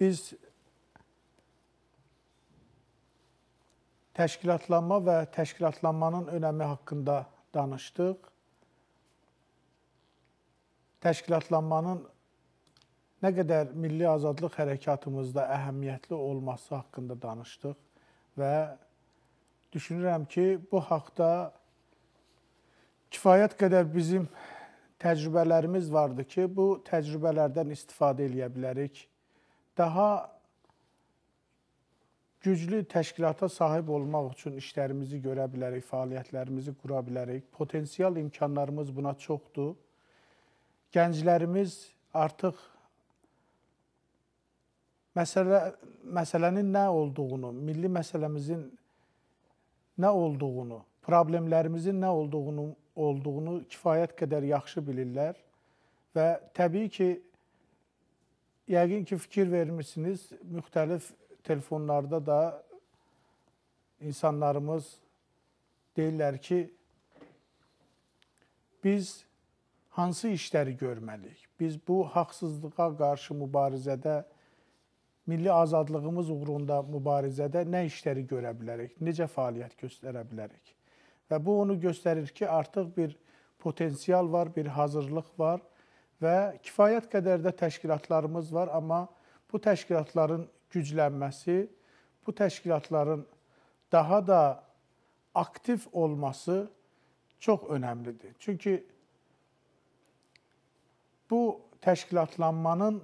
biz təşkilatlanma və təşkilatlanmanın önəmi haqqında danışdıq. Təşkilatlanmanın nə qədər milli azadlıq hərəkatımızda əhəmiyyətli olması haqqında danışdıq və düşünürəm ki, bu haqda kifayət qədər bizim təcrübələrimiz vardı ki, bu təcrübələrdən istifadə edə bilərik. Daha güclü təşkilata sahib olmaq üçün işlərimizi görə bilərik, fəaliyyətlərimizi qura bilərik. Potensial imkanlarımız buna çoxdur. Gənclərimiz artıq məsələnin nə olduğunu, milli məsələmizin nə olduğunu, problemlərimizin nə olduğunu kifayət qədər yaxşı bilirlər və təbii ki, yəqin ki, fikir vermişsiniz, müxtəlif telefonlarda da insanlarımız deyirlər ki, biz hansı işləri görməliyik? Biz bu haqsızlığa qarşı mübarizədə, milli azadlığımız uğrunda mübarizədə nə işləri görə bilərik? Necə fəaliyyət göstərə bilərik? Və bu onu göstərir ki, artıq bir potensial var, bir hazırlıq var və kifayət qədər də təşkilatlarımız var, amma bu təşkilatların güclənməsi, bu təşkilatların daha da aktiv olması çox önəmlidir. Çünki bu təşkilatlanmanın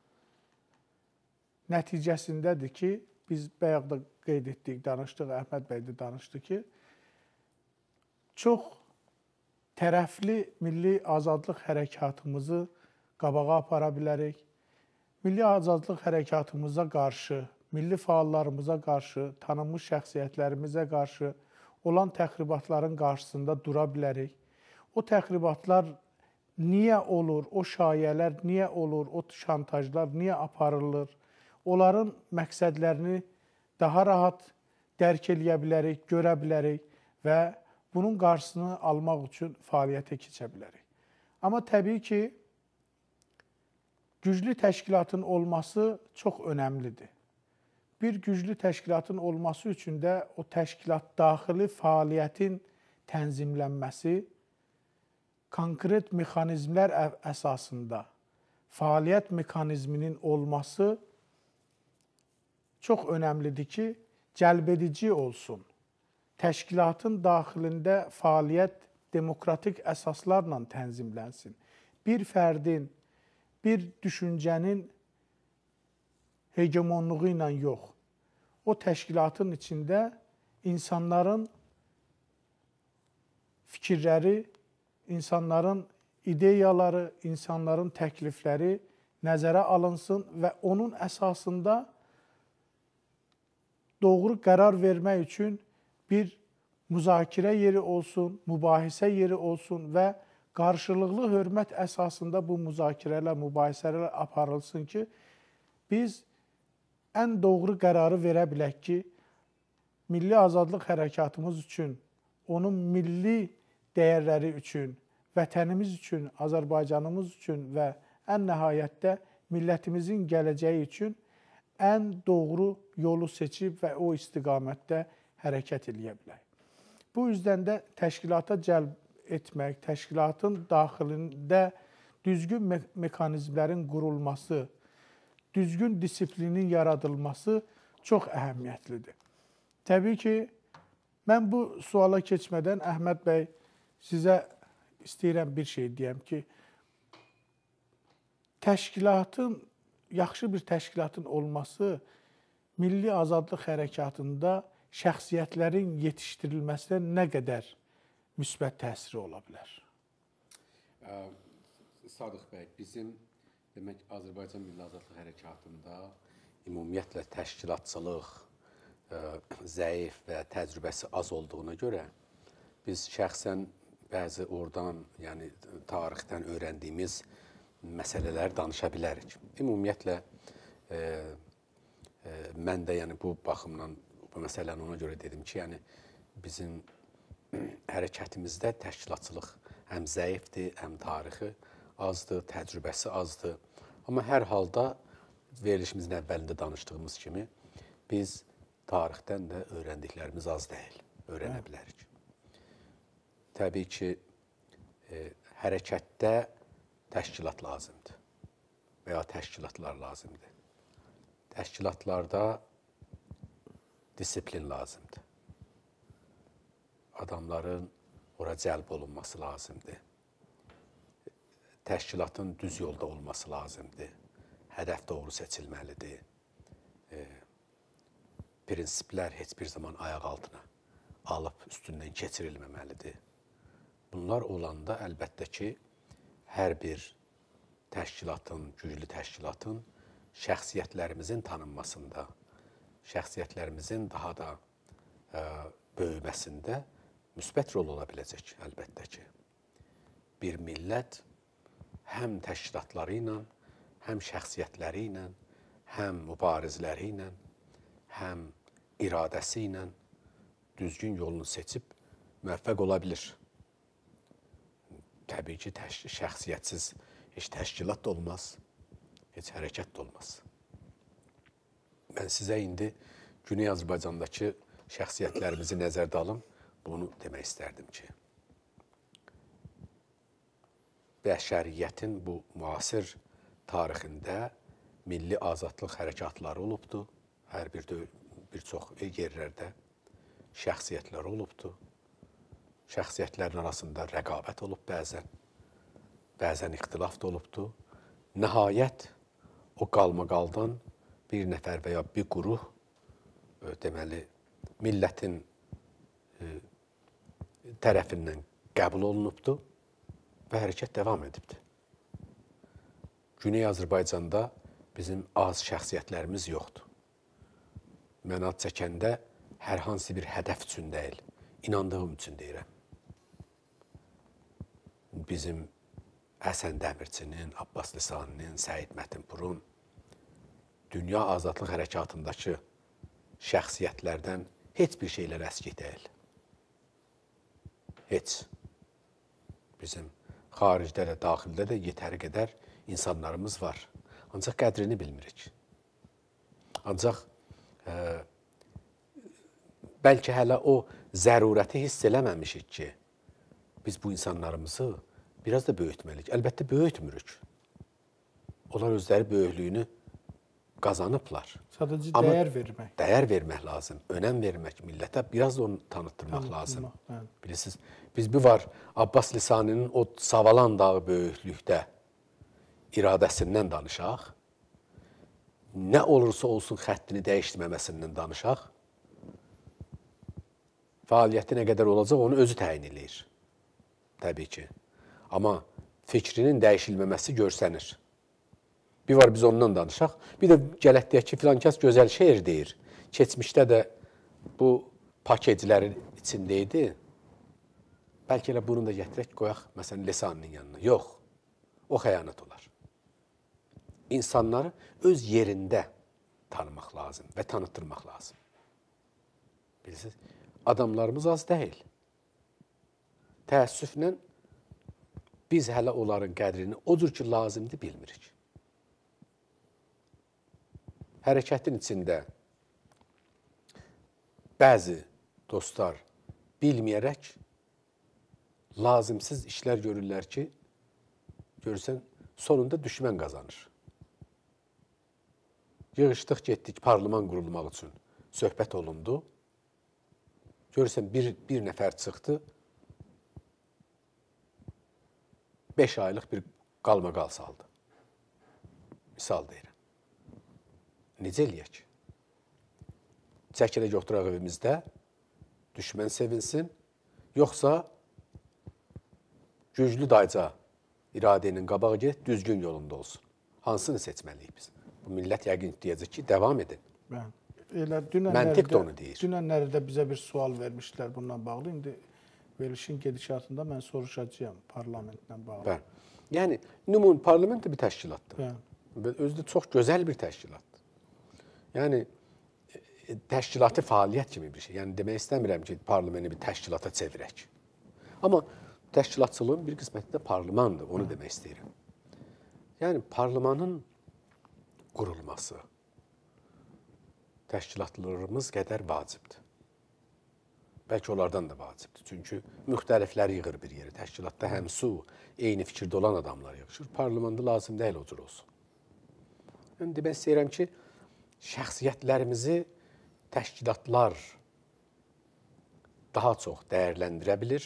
nəticəsindədir ki, biz bayaq da qeyd etdik, danışdıq, Əhməd bəy də danışdı ki, çox tərəfli milli azadlıq hərəkatımızı qabağa apara bilərik. Milli azadlıq hərəkatımıza qarşı, milli fəallarımıza qarşı, tanınmış şəxsiyyətlərimizə qarşı olan təxribatların qarşısında dura bilərik. O təxribatlar niyə olur, o şayələr niyə olur, o şantajlar niyə aparılır? Onların məqsədlərini daha rahat dərk eləyə bilərik, görə bilərik və bunun qarşısını almaq üçün fəaliyyətə keçə bilərik. Amma təbii ki, güclü təşkilatın olması çox önəmlidir. Bir güclü təşkilatın olması üçün də o təşkilat daxili fəaliyyətin tənzimlənməsi, konkret mexanizmlər əsasında fəaliyyət mexanizminin olması çox önəmlidir ki, cəlbedici olsun. Təşkilatın daxilində fəaliyyət demokratik əsaslarla tənzimlənsin. Bir fərdin, bir düşüncənin hegemonluğu ilə yox. O təşkilatın içində insanların fikirləri, insanların ideyaları, insanların təklifləri nəzərə alınsın və onun əsasında doğru qərar vermək üçün bir müzakirə yeri olsun, mübahisə yeri olsun və qarşılıqlı hörmət əsasında bu müzakirələr, mübahisələr aparılsın ki, biz ən doğru qərarı verə bilək ki, milli azadlıq hərəkatımız üçün, onun milli dəyərləri üçün, vətənimiz üçün, Azərbaycanımız üçün və ən nəhayətdə millətimizin gələcəyi üçün ən doğru yolu seçib və o istiqamətdə hərəkət eləyə bilək. Bu yüzdən də təşkilata cəlb etmək, təşkilatın daxilində düzgün mexanizmlərin qurulması, düzgün disiplinin yaradılması çox əhəmiyyətlidir. Təbii ki, mən bu suala keçmədən Əhməd bəy, sizə istəyirəm bir şey deyəm ki, yaxşı bir təşkilatın olması milli azadlıq hərəkatında şəxsiyyətlərin yetişdirilməsinə nə qədər müsbət təsiri ola bilər? Sadıq bəy, bizim demək Azərbaycan Milli Azadlıq Hərəkatında ümumiyyətlə təşkilatçılıq zəif və təcrübəsi az olduğuna görə biz şəxsən bəzi oradan, yəni tarixdən öyrəndiyimiz məsələləri danışa bilərik. Ümumiyyətlə, mən də yəni bu baxımdan bu məsələni ona görə dedim ki, yəni bizim hərəkətimizdə təşkilatçılıq həm zəifdir, həm tarixi azdır, təcrübəsi azdır. Amma hər halda verilişimizin əvvəlində danışdığımız kimi biz tarixdən də öyrəndiklərimiz az deyil, öyrənə bilərik. Təbii ki, hərəkətdə təşkilat lazımdır və ya təşkilatlar lazımdır. Təşkilatlarda disiplin lazımdır. Adamların ora cəlb olunması lazımdır. Təşkilatın düz yolda olması lazımdır. Hədəf doğru seçilməlidir. Prinsiplər heç bir zaman ayaq altına alıb üstündən keçirilməməlidir. Bunlar olanda əlbəttə ki, hər bir təşkilatın, güclü təşkilatın şəxsiyyətlərimizin tanınmasında, şəxsiyyətlərimizin daha da böyüməsində müsbət rol ola biləcək əlbəttə ki. Bir millət həm təşkilatları ilə, həm şəxsiyyətləri ilə, həm mübarizləri ilə, həm iradəsi ilə düzgün yolunu seçib müvəffəq ola bilir. Təbii ki, şəxsiyyətsiz heç təşkilat da olmaz, heç hərəkət də olmaz. Mən sizə indi Güney Azərbaycandakı şəxsiyyətlərimizi nəzərdə alım, bunu demək istərdim ki, bəşəriyyətin bu müasir tarixində milli azadlıq hərəkatları olubdur. Hər bir çox yerlərdə şəxsiyyətlər olubdur. Şəxsiyyətlərin arasında rəqabət olub bəzən ixtilaf da olubdur. Nəhayət, o qalmaqaldan bir nəfər və ya bir quruh, deməli, millətin tərəfindən qəbul olunubdur və hərəkət davam edibdir. Güney Azərbaycanda bizim az şəxsiyyətlərimiz yoxdur. Mən ad çəkəndə hər hansı bir hədəf üçün deyil, inandığım üçün deyirəm. Bizim Həsən Dəmirçinin, Abbas Lisaninin, Səid Mətinpurun dünya azadlıq hərəkatındakı şəxsiyyətlərdən heç bir şeylər əskik deyil. Heç. Bizim xaricdə də, daxildə də yetəri qədər insanlarımız var. Ancaq qədrini bilmirik. Ancaq bəlkə hələ o zərurəti hiss eləməmişik ki, biz bu insanlarımızı biraz da böyütməliyik. Əlbəttə böyütmürük. Onlar özləri böyüklüyünü qazanıblar. Sadəcə dəyər vermək. Dəyər vermək lazım, önəm vermək millətə, biraz da onu tanıtdırmaq lazım. Bilirsiniz, biz bir var Abbas Lisaninin o Savalan dağı böyüklükdə iradəsindən danışaq, nə olursa olsun xəttini dəyişdirməməsindən danışaq, fəaliyyəti nə qədər olacaq, onu özü təyin eləyir. Təbii ki. Amma fikrinin dəyişilməməsi görsənir. Bir var biz ondan danışaq, bir də gələk deyək ki, filan kəs gözəl şeir deyir. Keçmişdə də bu paketlərin içində idi. Bəlkə elə bunu da gətirək, qoyaq, məsələn, Lisaninin yanına. Yox, o xəyanət olar. İnsanları öz yerində tanımaq lazım və tanıtdırmaq lazım. Bilirsiniz, adamlarımız az deyil. Təəssüflə biz hələ onların qədrini o cür ki, lazımdır, bilmirik. Hərəkətin içində bəzi dostlar bilməyərək lazımsız işlər görürlər ki, görürsən, sonunda düşmən qazanır. Yığışdıq, getdik parlament qurulmaq üçün. Söhbət olundu. Görürsən, bir nəfər çıxdı, 5 aylıq bir qalmaqal saldı. Misal deyirəm. Necə eləyək? Çəkilək oturaq evimizdə, düşmən sevinsin, yoxsa güclü dayca iradənin qabağı get, düzgün yolunda olsun. Hansını seçməliyik biz? Bu millət yəqin deyəcək ki, davam edin. Məntiq də onu deyir. Dünənlərdə bizə bir sual vermişdilər bununla bağlı. İndi verilişin gedişatında mən soruşacağım parlamentlə bağlı. Bəli. Yəni, ümumi parlament də bir təşkilatdır. Özü də çox gözəl bir təşkilatdır. Yəni, təşkilati fəaliyyət kimi bir şey. Yəni, demək istəmirəm ki, parlamenti bir təşkilata çevirək. Amma təşkilatçılığın bir qisməti də parlamandır, onu demək istəyirəm. Yəni, parlamanın qurulması təşkilatlarımız qədər vacibdir. Bəlkə onlardan da vacibdir. Çünki müxtəliflər yığır bir yeri. Təşkilatda həmsu, eyni fikirdə olan adamlar yığışır. Parlamendə lazım deyil o cür olsun. Yəni, demək istəyirəm ki, şəxsiyyətlərimizi təşkilatlar daha çox dəyərləndirə bilir.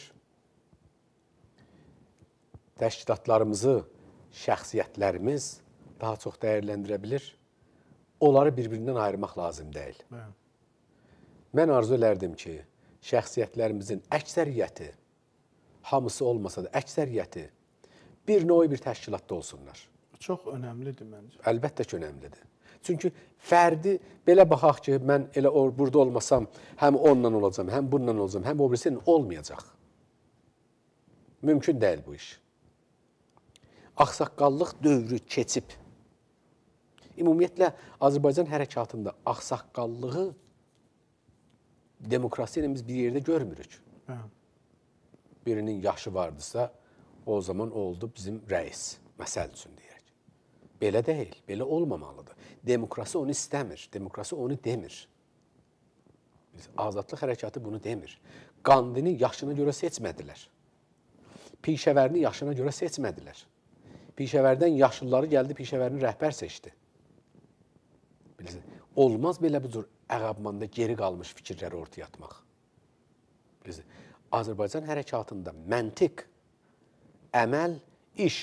Təşkilatlarımızı şəxsiyyətlərimiz daha çox dəyərləndirə bilir. Onları bir-birindən ayırmaq lazım deyil. Mən arzu elərdim ki, şəxsiyyətlərimizin əksəriyyəti, hamısı olmasa da əksəriyyəti bir növ bir təşkilatda olsunlar. Çox önəmlidir məncə. Əlbəttə ki, önəmlidir. Çünki fərdi belə baxaq ki, mən elə burada olmasam, həm onunla olacam, həm bununla olacam, həm o birisinin olmayacaq. Mümkün deyil bu iş. Ağsaqqallıq dövrü keçib. Ümumiyyətlə, Azərbaycan hərəkatında ağsaqqallığı demokrasiya ilə biz bir yerdə görmürük. Birinin yaşı vardısa, o zaman oldu bizim rəis, məsəl üçün deyək. Belə deyil, belə olmamalıdır. Demokrasi onu istəmir, demokrasi onu demir. Azadlıq hərəkatı bunu demir. Qandini yaşına görə seçmədilər. Pişəvərini yaşına görə seçmədilər. Pişəvərdən yaşlıları gəldi, pişəvərini rəhbər seçdi. Bilirsiniz, olmaz belə bu cür əqabmanda geri qalmış fikirləri ortaya atmaq. Bilirsiniz, Azərbaycan hərəkatında məntiq, əməl, iş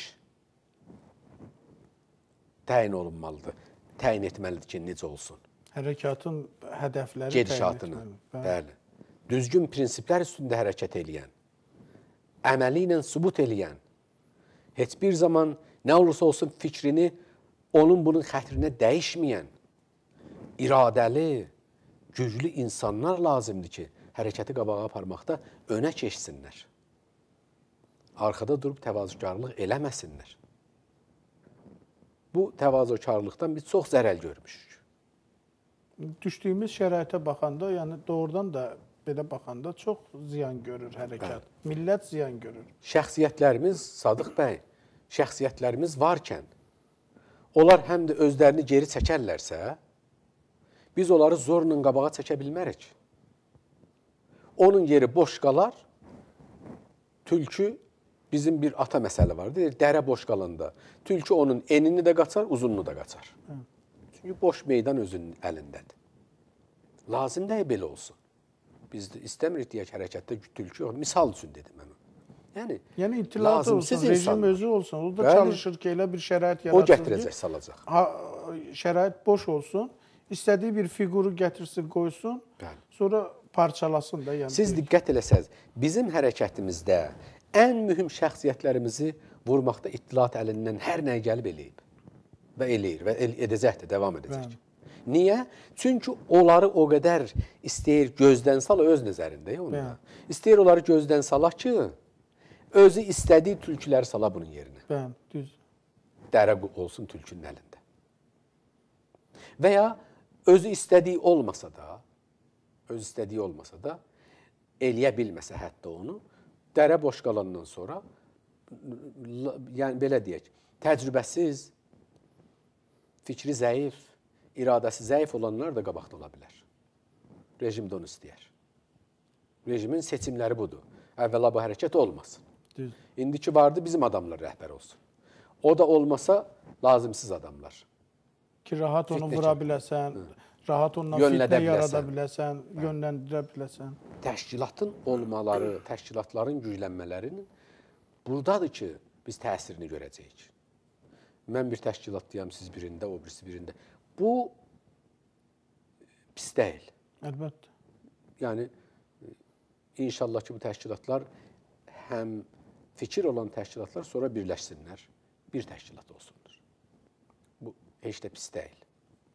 təyin olunmalıdır. Təyin etməlidir ki, necə olsun. Hərəkatın hədəfləri gedişatını, bəli. Düzgün prinsiplər üstündə hərəkət eləyən, əməli ilə sübut eləyən, heç bir zaman nə olursa olsun fikrini onun bunun xətrinə dəyişməyən, iradəli, güclü insanlar lazımdır ki, hərəkəti qabağa aparmaqda önə keçsinlər. Arxada durub təvazökarlıq eləməsinlər. Bu təvazökarlıqdan biz çox zərər görmüşük. Düşdüyümüz şəraitə baxanda, yəni doğrudan da belə baxanda çox ziyan görür hərəkat. Millət ziyan görür. Şəxsiyyətlərimiz, Sadıq bəy, şəxsiyyətlərimiz varkən, onlar həm də özlərini geri çəkərlərsə, biz onları zorla qabağa çəkə bilmərik. Onun yeri boş qalar, tülkü, bizim bir ata məsələ var, deyir, dərə boş qalanda, tülkü onun enini də qaçar, uzununu da qaçar. Çünki boş meydan özünün əlindədir. Lazım deyil belə olsun. Biz istəmirik deyək hərəkətdə tülkü yox. Misal üçün dedim mən. Yəni itilat olsun, rejim özü olsun. O da çalışır ki, elə bir şərait yaratsın. O gətirəcək, salacaq. Şərait boş olsun, istədiyi bir fiquru gətirsin, qoysun, sonra parçalasın da. Siz diqqət eləsəz, bizim hərəkətimizdə ən mühüm şəxsiyyətlərimizi vurmaqda İttilat əlindən hər nəyə gəlib eləyib. Və eləyir və edəcək də, devam edəcək. Niyə? Çünki onları o qədər istəyir gözdən sala öz nəzərində. İstəyir onları gözdən sala ki, özü istədiyi tülküləri sala bunun yerinə. Düz. Dərə olsun tülkünün əlində. Və ya özü istədiyi olmasa da, eləyə bilməsə hətta onu, dərə boş qalandan sonra, yəni belə deyək, təcrübəsiz, fikri zəif, iradəsi zəif olanlar da qabaqda ola bilər. Rejim də onu istəyər. Rejimin seçimləri budur. Əvvəla bu hərəkət olmasın. İndiki vardı bizim adamlar rəhbər olsun. O da olmasa lazımsız adamlar. Ki, rahat onu vura biləsən, rahat ondan fitnə yarada biləsən, yönləndirə biləsən. Təşkilatın olmaları, təşkilatların güclənmələrinin buradadır ki, biz təsirini görəcəyik. Mən bir təşkilatdayam, siz birində, o birisi birində. Bu pis deyil. Əlbəttə. Yəni, inşallah ki, bu təşkilatlar həm fikir olan təşkilatlar sonra birləşsinlər, bir təşkilat olsundur. Bu heç də pis deyil.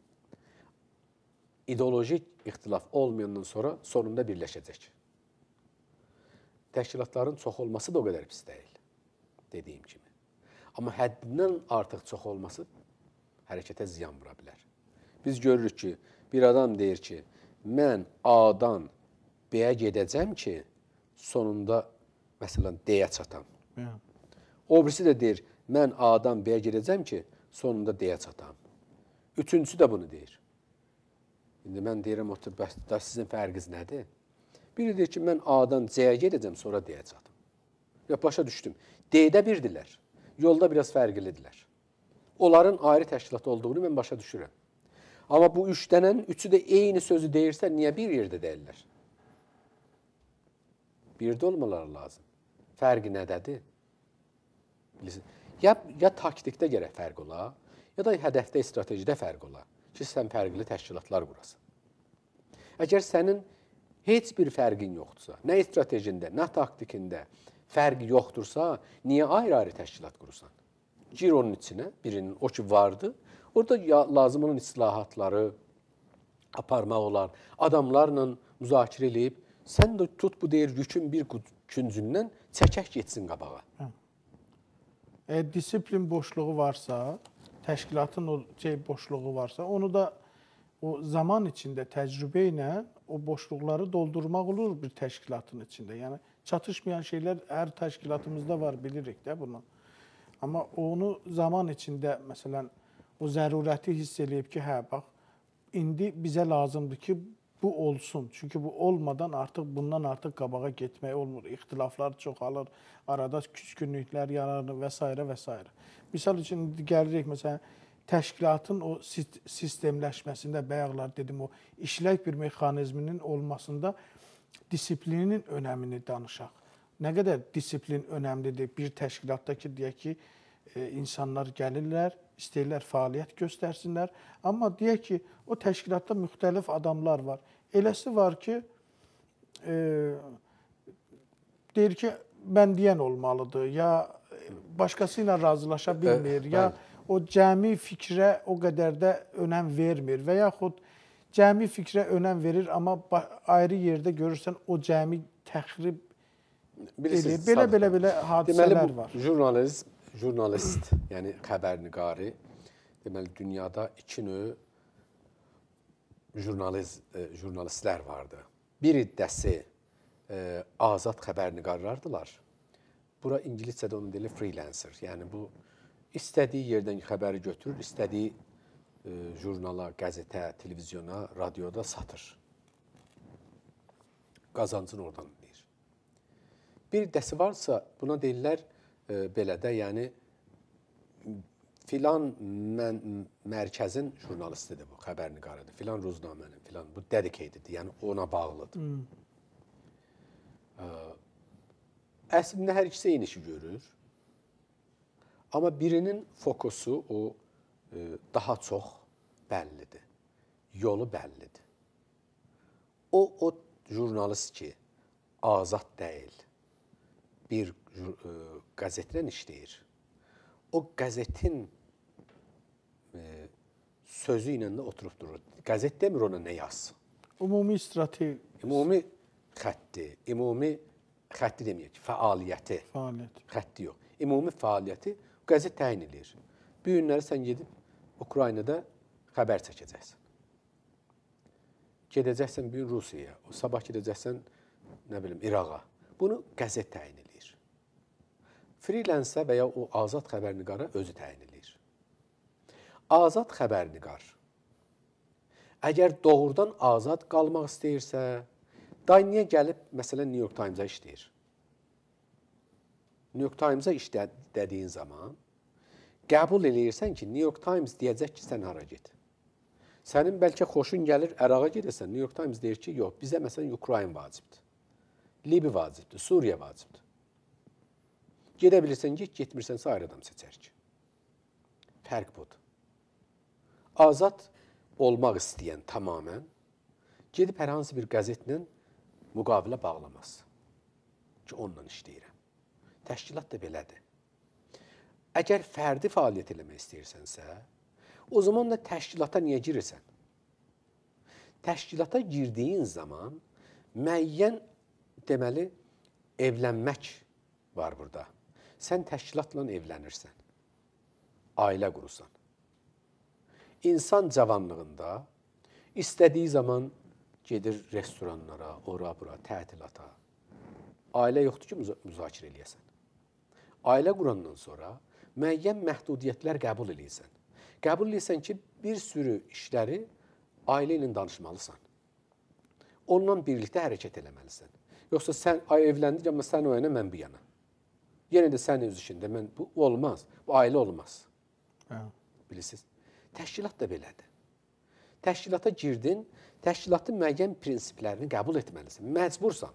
İdeolojik ixtilaf olmayandan sonra sonunda birləşəcək. Təşkilatların çox olması da o qədər pis deyil, dediyim kimi. Amma həddindən artıq çox olması hərəkətə ziyan vura bilər. Biz görürük ki, bir adam deyir ki, mən A-dan B-yə gedəcəm ki, sonunda, məsələn, D-yə çatam. O birisi də deyir, mən A-dan B-yə gedəcəm ki, sonunda D-yə çatam. Üçüncüsü də bunu deyir. İndi mən deyirəm, da sizin fərqiniz nədir? Biri deyir ki, mən A-dan C-yə gedəcəm, sonra D-yə çatım. Ya başa düşdüm. D-də birdirlər. Yolda biraz fərqlidirlər. Onların ayrı təşkilat olduğunu mən başa düşürəm. Amma bu üç dənənin üçü də eyni sözü deyirsə, niyə bir yerdə deyirlər? Birdə olmaları lazım. Fərqi nədədir? Ya taktikdə gərək fərq ola, ya da hədəfdə, stratejidə fərq ola ki, sən fərqli təşkilatlar qurasın. Əgər sənin heç bir fərqin yoxdursa, nə stratejində, nə taktikində fərq yoxdursa, niyə ayrı-ayrı təşkilat qurursan? Gir onun içinə, birinin o ki vardı, orada lazım olan islahatları aparmaq olar, adamlarla müzakirə edib, sən də tut bu deyir yükün bir küncündən çəkək getsin qabağa. Disiplin boşluğu varsa, təşkilatın o boşluğu varsa, onu da o zaman içində təcrübə ilə o boşluqları doldurmaq olur bir təşkilatın içində. Yəni çatışmayan şeylər hər təşkilatımızda var, bilirik də bunu. Amma onu zaman içində məsələn o zərurəti hiss eləyib ki, hə bax indi bizə lazımdır ki, bu olsun. Çünki bu olmadan artıq bundan artıq qabağa getmək olmur. İxtilaflar çoxalır, arada küskünlüklər yaranır və s. və s. Misal üçün gəlirik məsələn təşkilatın o sistemləşməsində bayaqlar dedim o işlək bir mexanizminin olmasında disiplinin önəmini danışaq. Nə qədər disiplin önəmlidir bir təşkilatda ki, deyək ki, insanlar gəlirlər, istəyirlər fəaliyyət göstərsinlər. Amma deyək ki, o təşkilatda müxtəlif adamlar var. Eləsi var ki, deyir ki, mən deyən olmalıdır, ya başqası ilə razılaşa bilmir, ya o cəmi fikrə o qədər də önəm vermir və yaxud cəmi fikrə önəm verir, amma ayrı yerdə görürsən o cəmi təxrib edir. Belə hadisələr var. Deməli, jurnalist, yəni xəbərniqarı, deməli, dünyada iki növ jurnalistlər vardı. Bir iddəsi azad xəbərniqarlardılar. Bura İngiliscədə onu deyilir freelancer. Yəni, bu istədiyi yerdən xəbəri götürür, istədiyi jurnala, qəzetə, televizyona, radioda satır. Qazancını oradan deyir. Bir iddəsi varsa, buna deyirlər belə də, yəni filan mərkəzin jurnalistidir bu, xəbərniqarıdır, filan ruznamənin, filan, bu dedicateddir, yəni ona bağlıdır. Əslində hər ikisi eyni işi görür. Amma birinin fokusu o daha çox bəllidir. Yolu bəllidir. O jurnalist ki, azad deyil, bir qəzetlə işləyir. O qəzetin sözü ilə də oturub durur. Qəzet demir ona nə yazsın. Ümumi strateji. Ümumi xətti deməyək ki, fəaliyyəti. Xətti yox. Ümumi fəaliyyəti qəzet təyin edir. Bu günləri sən gedib Ukraynada xəbər çəkəcəksən. Gedəcəksən bir gün Rusiyaya, sabah gedəcəksən, nə bilim, İraqa. Bunu qəzet təyin edir. Freelancer və ya o azad xəbərniqara özü təyin edir. Azad xəbərniqar əgər doğrudan azad qalmaq istəyirsə, niyə gəlib, məsələn, New York Times-a işləyir? New York Times-a işlədiyin zaman qəbul eləyirsən ki, New York Times deyəcək ki, sən hara get. Sənin bəlkə xoşun gəlir, Əraqa gedəsən, New York Times deyir ki, yox, bizə məsələn Ukrayna vacibdir, Libi vacibdir, Suriya vacibdir. Gedə bilirsən, getmirsənsə ayrı adam seçər ki. Fərq budur. Azad olmaq istəyən tamamən gedib hər hansı bir qəzetlə müqavilə bağlamaz ki, onunla işləyirəm. Təşkilat da belədir. Əgər fərdi fəaliyyət eləmək istəyirsənsə, o zaman da təşkilata niyə girirsən? Təşkilata girdiyin zaman müəyyən, deməli, evlənmək var burada. Sən təşkilatla evlənirsən, ailə qurursan. İnsan cavanlığında istədiyi zaman gedir restoranlara, ora-bura, tətilata. Ailə yoxdur ki, müzakirə eləyəsən. Ailə qurandan sonra müəyyən məhdudiyyətlər qəbul eləyirsən. Qəbul eləyirsən ki, bir sürü işləri ailə ilə danışmalısan. Onunla birlikdə hərəkət eləməlisən. Yoxsa sən evləndik, amma sən o yana, mən bu yana. Yenə də sən öz işində, bu olmaz. Bu ailə olmaz. Bilirsiniz? Təşkilat da belədir. Təşkilata girdin, təşkilatın müəyyən prinsiplərini qəbul etməlisən. Məcbursan.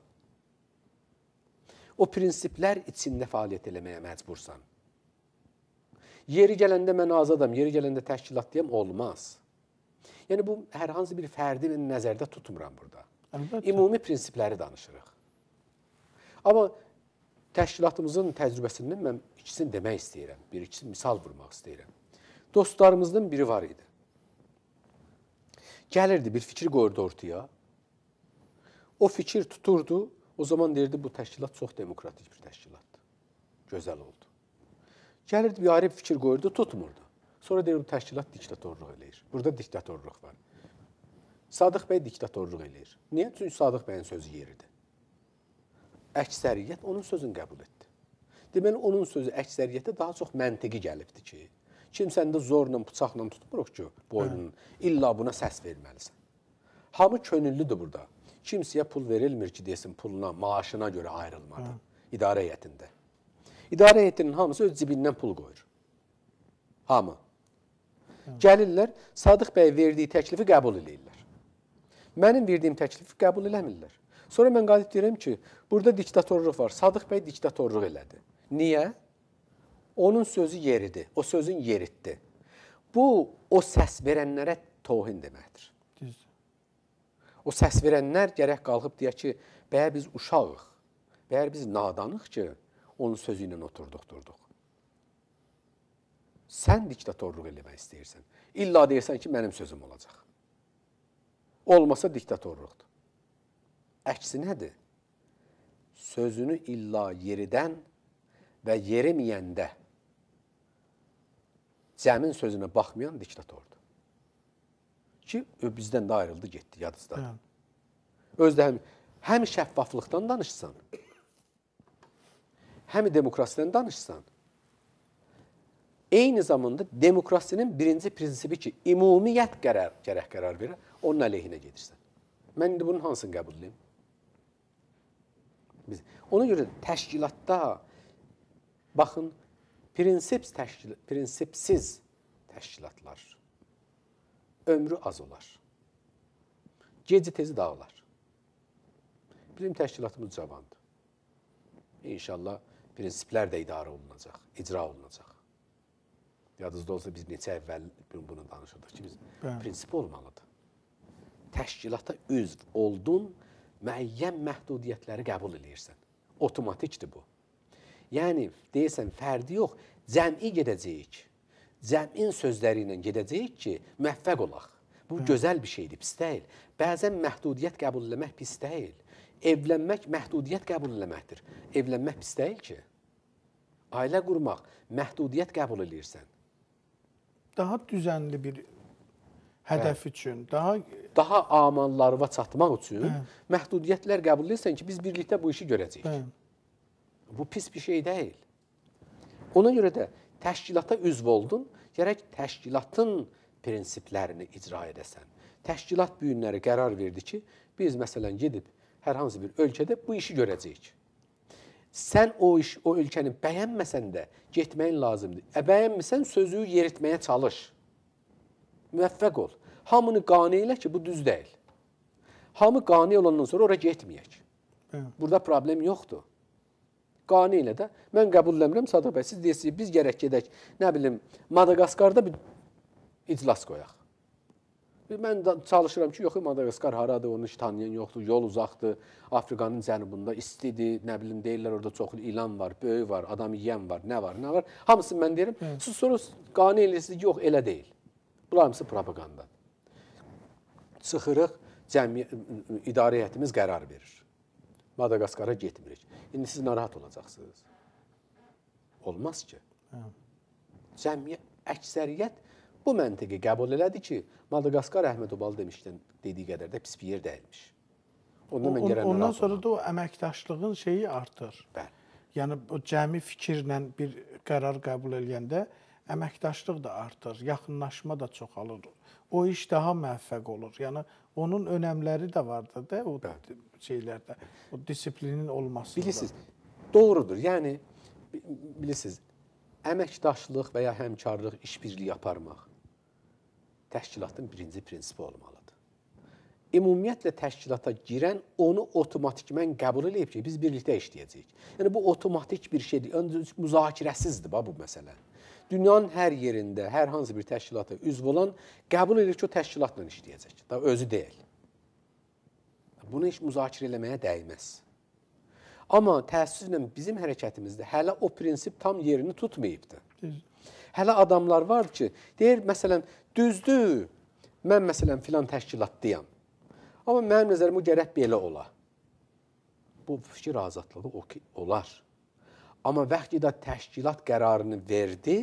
O prinsiplər içində fəaliyyət eləməyə məcbursan. Yeri gələndə mən azadam, yeri gələndə təşkilatdayım, olmaz. Yəni, bu, hər hansı bir fərdi mən nəzərdə tutmuram burada. Əlbəttə. Ümumi prinsipləri danışırıq. Amma təşkilatımızın təcrübəsindən mən ikisini demək istəyirəm. Bir-ikisini misal vurmaq istəyirəm. Dostlarımızdan biri var idi. Gəlirdi, bir fikir qoyurdu ortaya. O fikir tuturdu. O zaman deyirdi, bu təşkilat çox demokratik bir təşkilatdır. Gözəl oldu. Gəlirdi, bir ayrı bir fikir qoyurdu, tutmurdu. Sonra deyirdi, bu təşkilat diktatorluq eləyir. Burada diktatorluq var. Sadıq bəy diktatorluq eləyir. Niyə? Çünki Sadıq bəyin sözü yeridir. Əksəriyyət onun sözünü qəbul etdi. Deməli, onun sözü əksəriyyətə daha çox məntiqi gəlibdi ki, kimsən də zorla, bıçaqla tutmuruq ki, boynunu, illa buna səs verməlisən. Hamı könüllüdür burada. Kimsəyə pul verilmir ki, desin, puluna, maaşına görə ayrılmadı idarə heyətində. İdarə heyətinin hamısı öz cibindən pul qoyur. Hamı. Gəlirlər, Sadıq bəy verdiyi təklifi qəbul edirlər. Mənim verdiyim təklifi qəbul eləmirlər. Sonra mən qalib deyirəm ki, burada diktatorluq var. Sadıq bəy diktatorluq elədi. Niyə? Onun sözü yeridir. O sözün yeritdi. Bu, o səs verənlərə tohin deməkdir. Düz. O səs verənlər gərək qalxıb deyək ki, bəyər biz uşağıq, bəyər biz nadanıq ki, onun sözü ilə oturduq, durduq. Sən diktatorluq eləmək istəyirsən. İlla deyirsən ki, mənim sözüm olacaq. Olmasa diktatorluqdur. Əksi nədir? Sözünü illa yeridən və yeriməyəndə cəmin sözünə baxmayan diktatordur. Ki, bizdən də ayrıldı, getdi, yadızdadır. Özdə həm şəffaflıqdan danışsan, həm demokrasiden danışsan, eyni zamanda demokrasinin birinci prinsipi ki, ümumiyyət gərək qərar verir, onun əleyhinə gedirsən. Mən indi bunun hansını qəbul edeyim? Ona görə təşkilatda, baxın, prinsipsiz təşkilatlar ömrü az olar. Geci tezi dağılar. Bizim təşkilatımız cavandır. İnşallah prinsiplər də idarə olunacaq, icra olunacaq. Yadınızda olsa biz neçə əvvəl bunu danışırdıq ki, biz prinsip olmalıdır. Təşkilata üzv oldun, müəyyən məhdudiyyətləri qəbul edirsən. Otomatikdir bu. Yəni, deyirsən, fərdi yox, cəmi gedəcəyik. Cəmin sözləri ilə gedəcəyik ki, müvəffəq olaq. Bu gözəl bir şeydir, pis deyil. Bəzən məhdudiyyət qəbul eləmək pis deyil. Evlənmək məhdudiyyət qəbul eləməkdir. Evlənmək pis deyil ki. Ailə qurmaq, məhdudiyyət qəbul edirsən. Daha düzənli bir hədəf üçün, daha amallarına çatmaq üçün məhdudiyyətlər qəbul edirsən ki, biz birlikdə bu işi görəcəyik. Bu pis bir şey deyil. Ona görə də təşkilata üzv oldun, gərək təşkilatın prinsiplərini icra edəsən. Təşkilat bu günləri qərar verdi ki, biz məsələn gedib hər hansı bir ölkədə bu işi görəcəyik. Sən o ölkəni bəyənməsən də getməyin lazımdır. Bəyənmirsən, sözü yeritməyə çalış. Müvəffəq ol. Hamını qane elə ki, bu düz deyil. Hamı qane olandan sonra ora getməyək. Burada problem yoxdur. Qane ilə də mən qəbul eləmirəm, Sadıq bəy, siz deyirsiniz, biz gərək gedək, nə bilim, Madaqaskarda bir iclas qoyaq. Mən çalışıram ki, yox, Madaqaskar haradır, onu hiç tanıyan yoxdur, yol uzaqdır, Afrikanın cənubunda istidir, nə bilim, deyirlər, orada çox ilan var, böyük var, adam yiyən var, nə var, nə var. Hamısını mən deyirəm, siz sonra qane eləyirsiniz ki, yox, elə deyil. Bunlar hamısı propaganda. Çıxırıq, idarə heyətimiz qərar verir. Madaqaskara getmirik. İndi siz narahat olacaqsınız. Olmaz ki. Əksəriyyət bu məntiqi qəbul elədi ki, Madaqaskar Əhməd Obalı demişdən dediyi qədər də pis bir yer dəyilmiş. Ondan sonra da o əməkdaşlığın şeyi artır. Bəli. Yəni, o cəmi fikirlə bir qərar qəbul eləyəndə əməkdaşlıq da artır, yaxınlaşma da çoxalır. O iş daha müvəffəq olur. Yəni onun önəmləri də vardır da o şeylərdə. O disiplinin olmasında. Bilirsiniz, doğrudur. Yəni bilirsiniz, əməkdaşlıq və ya həmkarlıq, işbirliyi aparmaq təşkilatın birinci prinsipi olmalıdır. Ümumiyyətlə təşkilata girən onu otomatikmən qəbul edib ki, biz birlikdə işləyəcəyik. Yəni bu otomatik bir şeydir. Müzakirəsizdir bu məsələ. Dünyanın hər yerində, hər hansı bir təşkilata üzv olan qəbul edir ki, o təşkilatla işləyəcək. Da özü deyil. Bunu heç müzakirə eləməyə dəyməz. Amma təəssüflə bizim hərəkətimizdə hələ o prinsip tam yerini tutmayıbdır. Hələ adamlar var ki, deyir, məsələn, düzdür, mən məsələn filan təşkilatdayam. Amma mənim nəzərim o gərək belə ola. Bu fikir azadlığı olar. Amma vaxt da təşkilat qərarını verdi,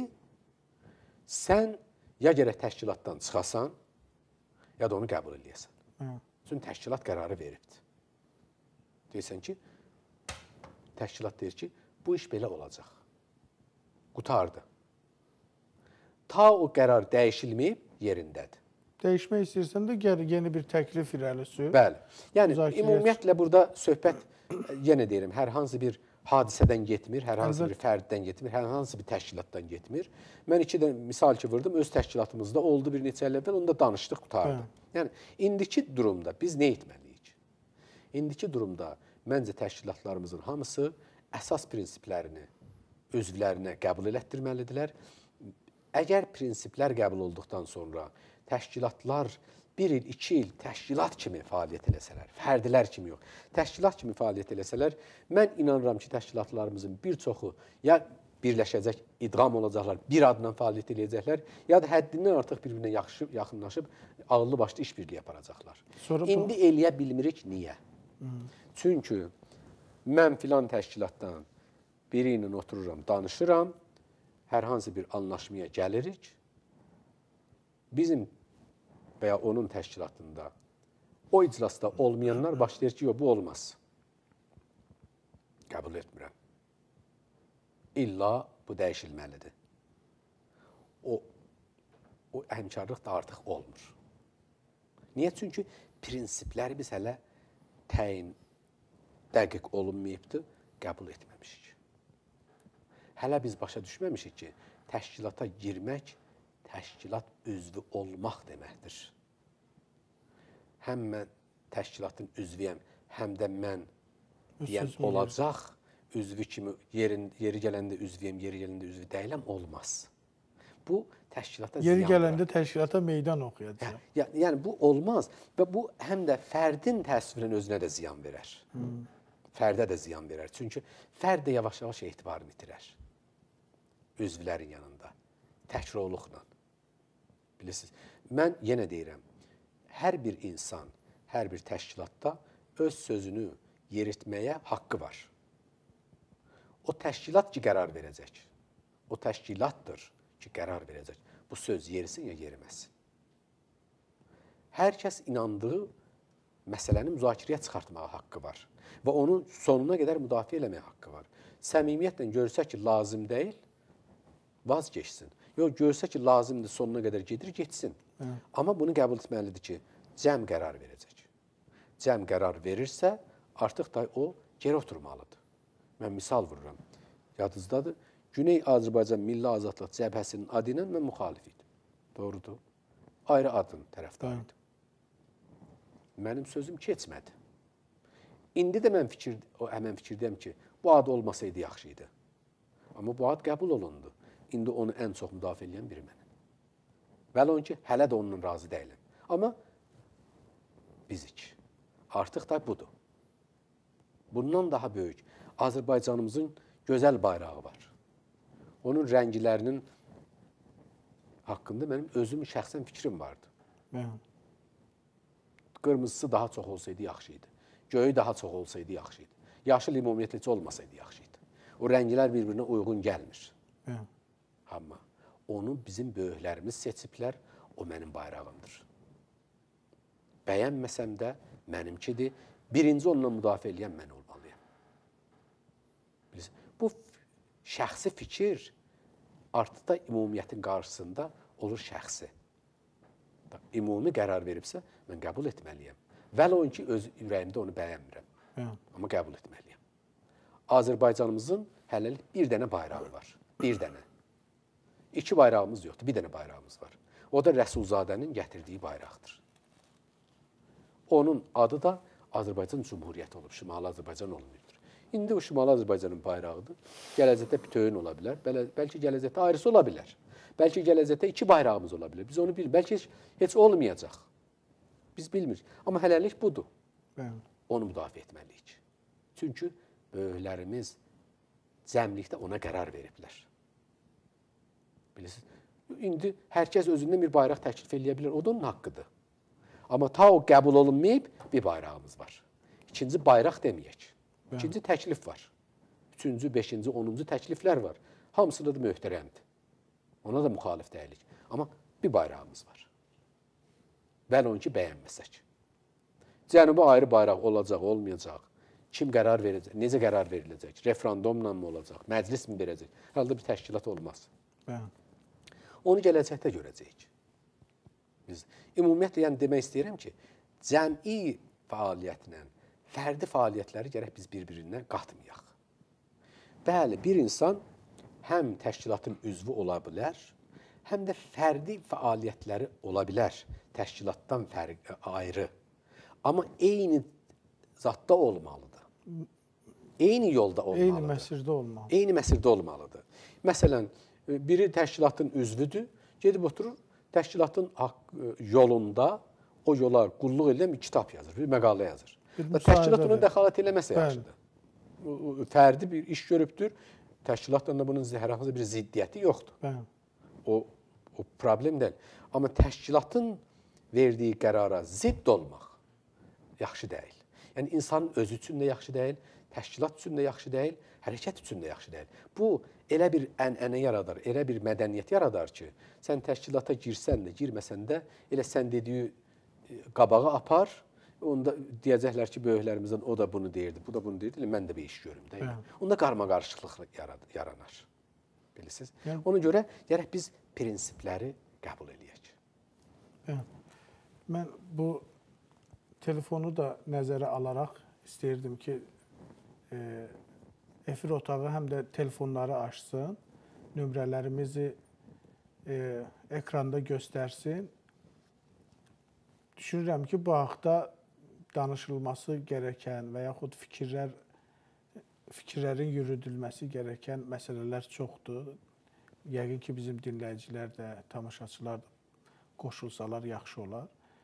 sən ya gərək təşkilatdan çıxasan, ya da onu qəbul edəsən. Çünki təşkilat qərarı veribdir. Deyirsən ki, təşkilat deyir ki, bu iş belə olacaq. Qutardı. Ta o qərar dəyişilməyib yerindədir. Dəyişmək istəyirsən də yeni bir təklif irəli sür. Bəli. Yəni ümumiyyətlə burada söhbət yenə deyirəm, hər hansı bir hadisədən getmir, hər hansı bir fərddən getmir, hər hansı bir təşkilatdan getmir. Mən iki də misal ki vurdum, öz təşkilatımızda oldu bir neçə il əvvəl, onda danışdıq, qutardı. Yəni indiki durumda biz nə etməliyik? İndiki durumda məncə təşkilatlarımızın hamısı əsas prinsiplərini özvlərinə qəbul elətdirməlidirlər. Əgər prinsiplər qəbul olduqdan sonra təşkilatlar 1 il, 2 il təşkilat kimi fəaliyyət eləsələr, fərdlər kimi yox, təşkilat kimi fəaliyyət eləsələr, mən inanıram ki, təşkilatlarımızın bir çoxu ya birləşəcək, idğam olacaqlar, bir adla fəaliyyət eləyəcəklər, ya da həddindən artıq bir-birinə yaxınlaşıb, ağıllı başlı işbirliyi aparacaqlar. İndi eləyə bilmirik, niyə? Çünki mən filan təşkilatdan biri ilə otururam, danışıram, hər hansı bir anlaşmaya gəlirik, bizim və ya onun təşkilatında o iclasda olmayanlar başlayır ki, yox, bu olmaz. Qəbul etmirəm. İlla bu dəyişilməlidir. O həmkarlıq da artıq olmur. Niyə? Çünki prinsipləri biz hələ təyin dəqiq olunmayıbdır, qəbul etməmişik. Hələ biz başa düşməmişik ki, təşkilata girmək təşkilat üzvü olmaq deməkdir. Həm mən təşkilatın üzvüyəm, həm də mən deyəm, olacaq üzvü kimi, yeri gələndə üzvüyəm, yeri gələndə üzvü deyiləm, olmaz. Bu təşkilata ziyan verir. Yeri gələndə təşkilata meydan oxuyacaq. Yəni bu olmaz və bu həm də fərdin təəssüflə özünə də ziyan verər. Fərdə də ziyan verər. Çünki fərd də yavaş-yavaş etibarını itirər. Üzvlərin yanında. Təkrarlıqla. Bilirsiniz, mən yenə deyirəm, hər bir insan, hər bir təşkilatda öz sözünü yeritməyə haqqı var. O təşkilat ki, qərar verəcək. O təşkilatdır ki, qərar verəcək. Bu söz yerisin ya yeriməsin. Hər kəs inandığı məsələni müzakirəyə çıxartmağa haqqı var. Və onun sonuna qədər müdafiə eləməyə haqqı var. Səmimiyyətlə görsə ki, lazım deyil, vazgeçsin. Yox, görsə ki, lazımdır, sonuna qədər gedir, getsin. Amma bunu qəbul etməlidir ki, cəm qərar verəcək. Cəm qərar verirsə, artıq da o geri oturmalıdır. Mən misal vururam. Yadınızdadır, Güney Azərbaycan Milli Azadlıq Cəbhəsinin adı ilə mən müxalif idim. Doğrudur. Ayrı adın tərəfdarıydım. Mənim sözüm keçmədi. İndi də mən həmən fikirdəyəm ki, bu ad olmasaydı yaxşı idi. Amma bu ad qəbul olundu. İndi onu ən çox müdafiə edən biri mənəm. Vəli on ki, hələ də onunla razı deyiləm. Amma bizik. Artıq da budur. Bundan daha böyük Azərbaycanımızın gözəl bayrağı var. Onun rənglərinin haqqında mənim özüm şəxsən fikrim vardı. Qırmızısı daha çox olsaydı yaxşı idi. Göyü daha çox olsaydı yaxşı idi. Yaşıl ümumiyyətlə heç olmasaydı yaxşı idi. O rənglər bir-birinə uyğun gəlmir. Amma onu bizim böyüklərimiz seçiblər, o mənim bayrağımdır. Bəyənməsəm də mənimkidir. Birinci onunla müdafiə edən mən olmalıyam. Bu şəxsi fikir artıq da ümumiyyətin qarşısında olur şəxsi. Ümumi qərar veribsə, mən qəbul etməliyəm. Vəl ki, öz ürəyimdə onu bəyənmirəm. Amma qəbul etməliyəm. Azərbaycanımızın hələlik bir dənə bayrağı var. Bir dənə. 2 bayrağımız yoxdur, bir dənə bayrağımız var. O da Rəsulzadənin gətirdiyi bayraqdır. Onun adı da Azərbaycan Cumhuriyyəti olub, Şimali Azərbaycan olmayıbdır. İndi o Şimali Azərbaycanın bayrağıdır. Gələcəkdə bütövün ola bilər, bəlkə gələcəkdə ayrısı ola bilər. Bəlkə gələcəkdə 2 bayrağımız ola bilər. Biz onu bilmirik. Bəlkə heç olmayacaq. Biz bilmirik. Amma hələlik budur. Onu müdafiə etməliyik. Çünki böyüklərimiz cəmlikdə ona qərar veriblər. Bilirsiniz? İndi hər kəs özündən bir bayraq təklif eləyə bilər. O da onun haqqıdır. Amma ta o qəbul olunmayıb bir bayrağımız var. İkinci bayraq deməyək. İkinci təklif var. Üçüncü, beşinci, 10-cu təkliflər var. Hamısında da möhtərəmdir. Ona da müxalif deyilik. Amma bir bayrağımız var. Vəl ki, bəyənməsək. Cənuba ayrı bayraq olacaq, olmayacaq. Kim qərar verəcək, necə qərar veriləcək? Referendumla mı olacaq, məclis mi verəcək? Halda bir təşkilat olmaz. Onu gələcəkdə görəcəyik. Biz ümumiyyətlə yəni demək istəyirəm ki, cəmi fəaliyyətlə fərdi fəaliyyətləri gərək biz bir-birindən qatmayaq. Bəli, bir insan həm təşkilatın üzvü ola bilər, həm də fərdi fəaliyyətləri ola bilər, təşkilatdan ayrı. Amma eyni zatda olmalıdır. Eyni yolda olmalıdır. Eyni məsirdə olmalıdır. Eyni məsirdə olmalıdır. Məsələn, biri təşkilatın üzvüdür, gedib oturur, təşkilatın yolunda o yola qulluq edən bir kitab yazır, bir məqalə yazır. Təşkilat ona dəxalət eləməsə yaxşıdır. Fərdi bir iş görübdür, təşkilatla da bunun hər hansı bir ziddiyyəti yoxdur. O problem deyil. Amma təşkilatın verdiyi qərara zidd olmaq yaxşı deyil. Yəni, insanın özü üçün də yaxşı deyil, təşkilat üçün də yaxşı deyil, hərəkət üçün də yaxşı deyil. Bu, elə bir ənənə yaradar, elə bir mədəniyyət yaradar ki, sən təşkilata girsən də, girməsən də, elə sən dediyi qabağa apar, onda deyəcəklər ki, böyüklərimizdən o da bunu deyirdi, bu da bunu deyirdi, mən də bir iş görüm. Onda qarma-qarışıqlıq yaranar. Bilirsiniz? Ona görə gərək biz prinsipləri qəbul edək. Mən bu telefonu da nəzərə alaraq istəyirdim ki, efir otağı həm də telefonları açsın, nömrələrimizi ekranda göstərsin. Düşünürəm ki, bu haqda danışılması gərəkən və yaxud fikirlərin yürüdülməsi gərəkən məsələlər çoxdur. Yəqin ki, bizim dinləyicilər də, tamaşaçılar da qoşulsalar yaxşı olar.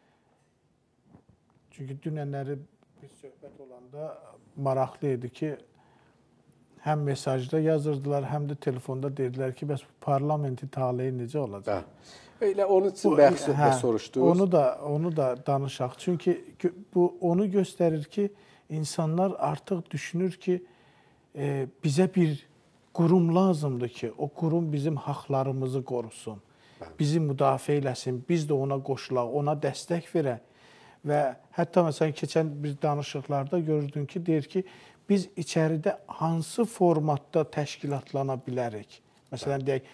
Çünki dünənləri bir söhbət olanda maraqlı idi ki, həm mesajda yazırdılar, həm də telefonda dedilər ki, bəs parlamentin taleyi necə olacaq? Elə onun üçün bəlkə söhbət soruşdunuz. Onu da danışaq. Çünki bu onu göstərir ki, insanlar artıq düşünür ki, bizə bir qurum lazımdır ki, o qurum bizim haqlarımızı qorusun, bizi müdafiə eləsin, biz də ona qoşulaq, ona dəstək verək. Və hətta məsələn, keçən bir danışıqlarda gördün ki, deyir ki, biz içəridə hansı formatda təşkilatlana bilərik? Məsələn, deyək,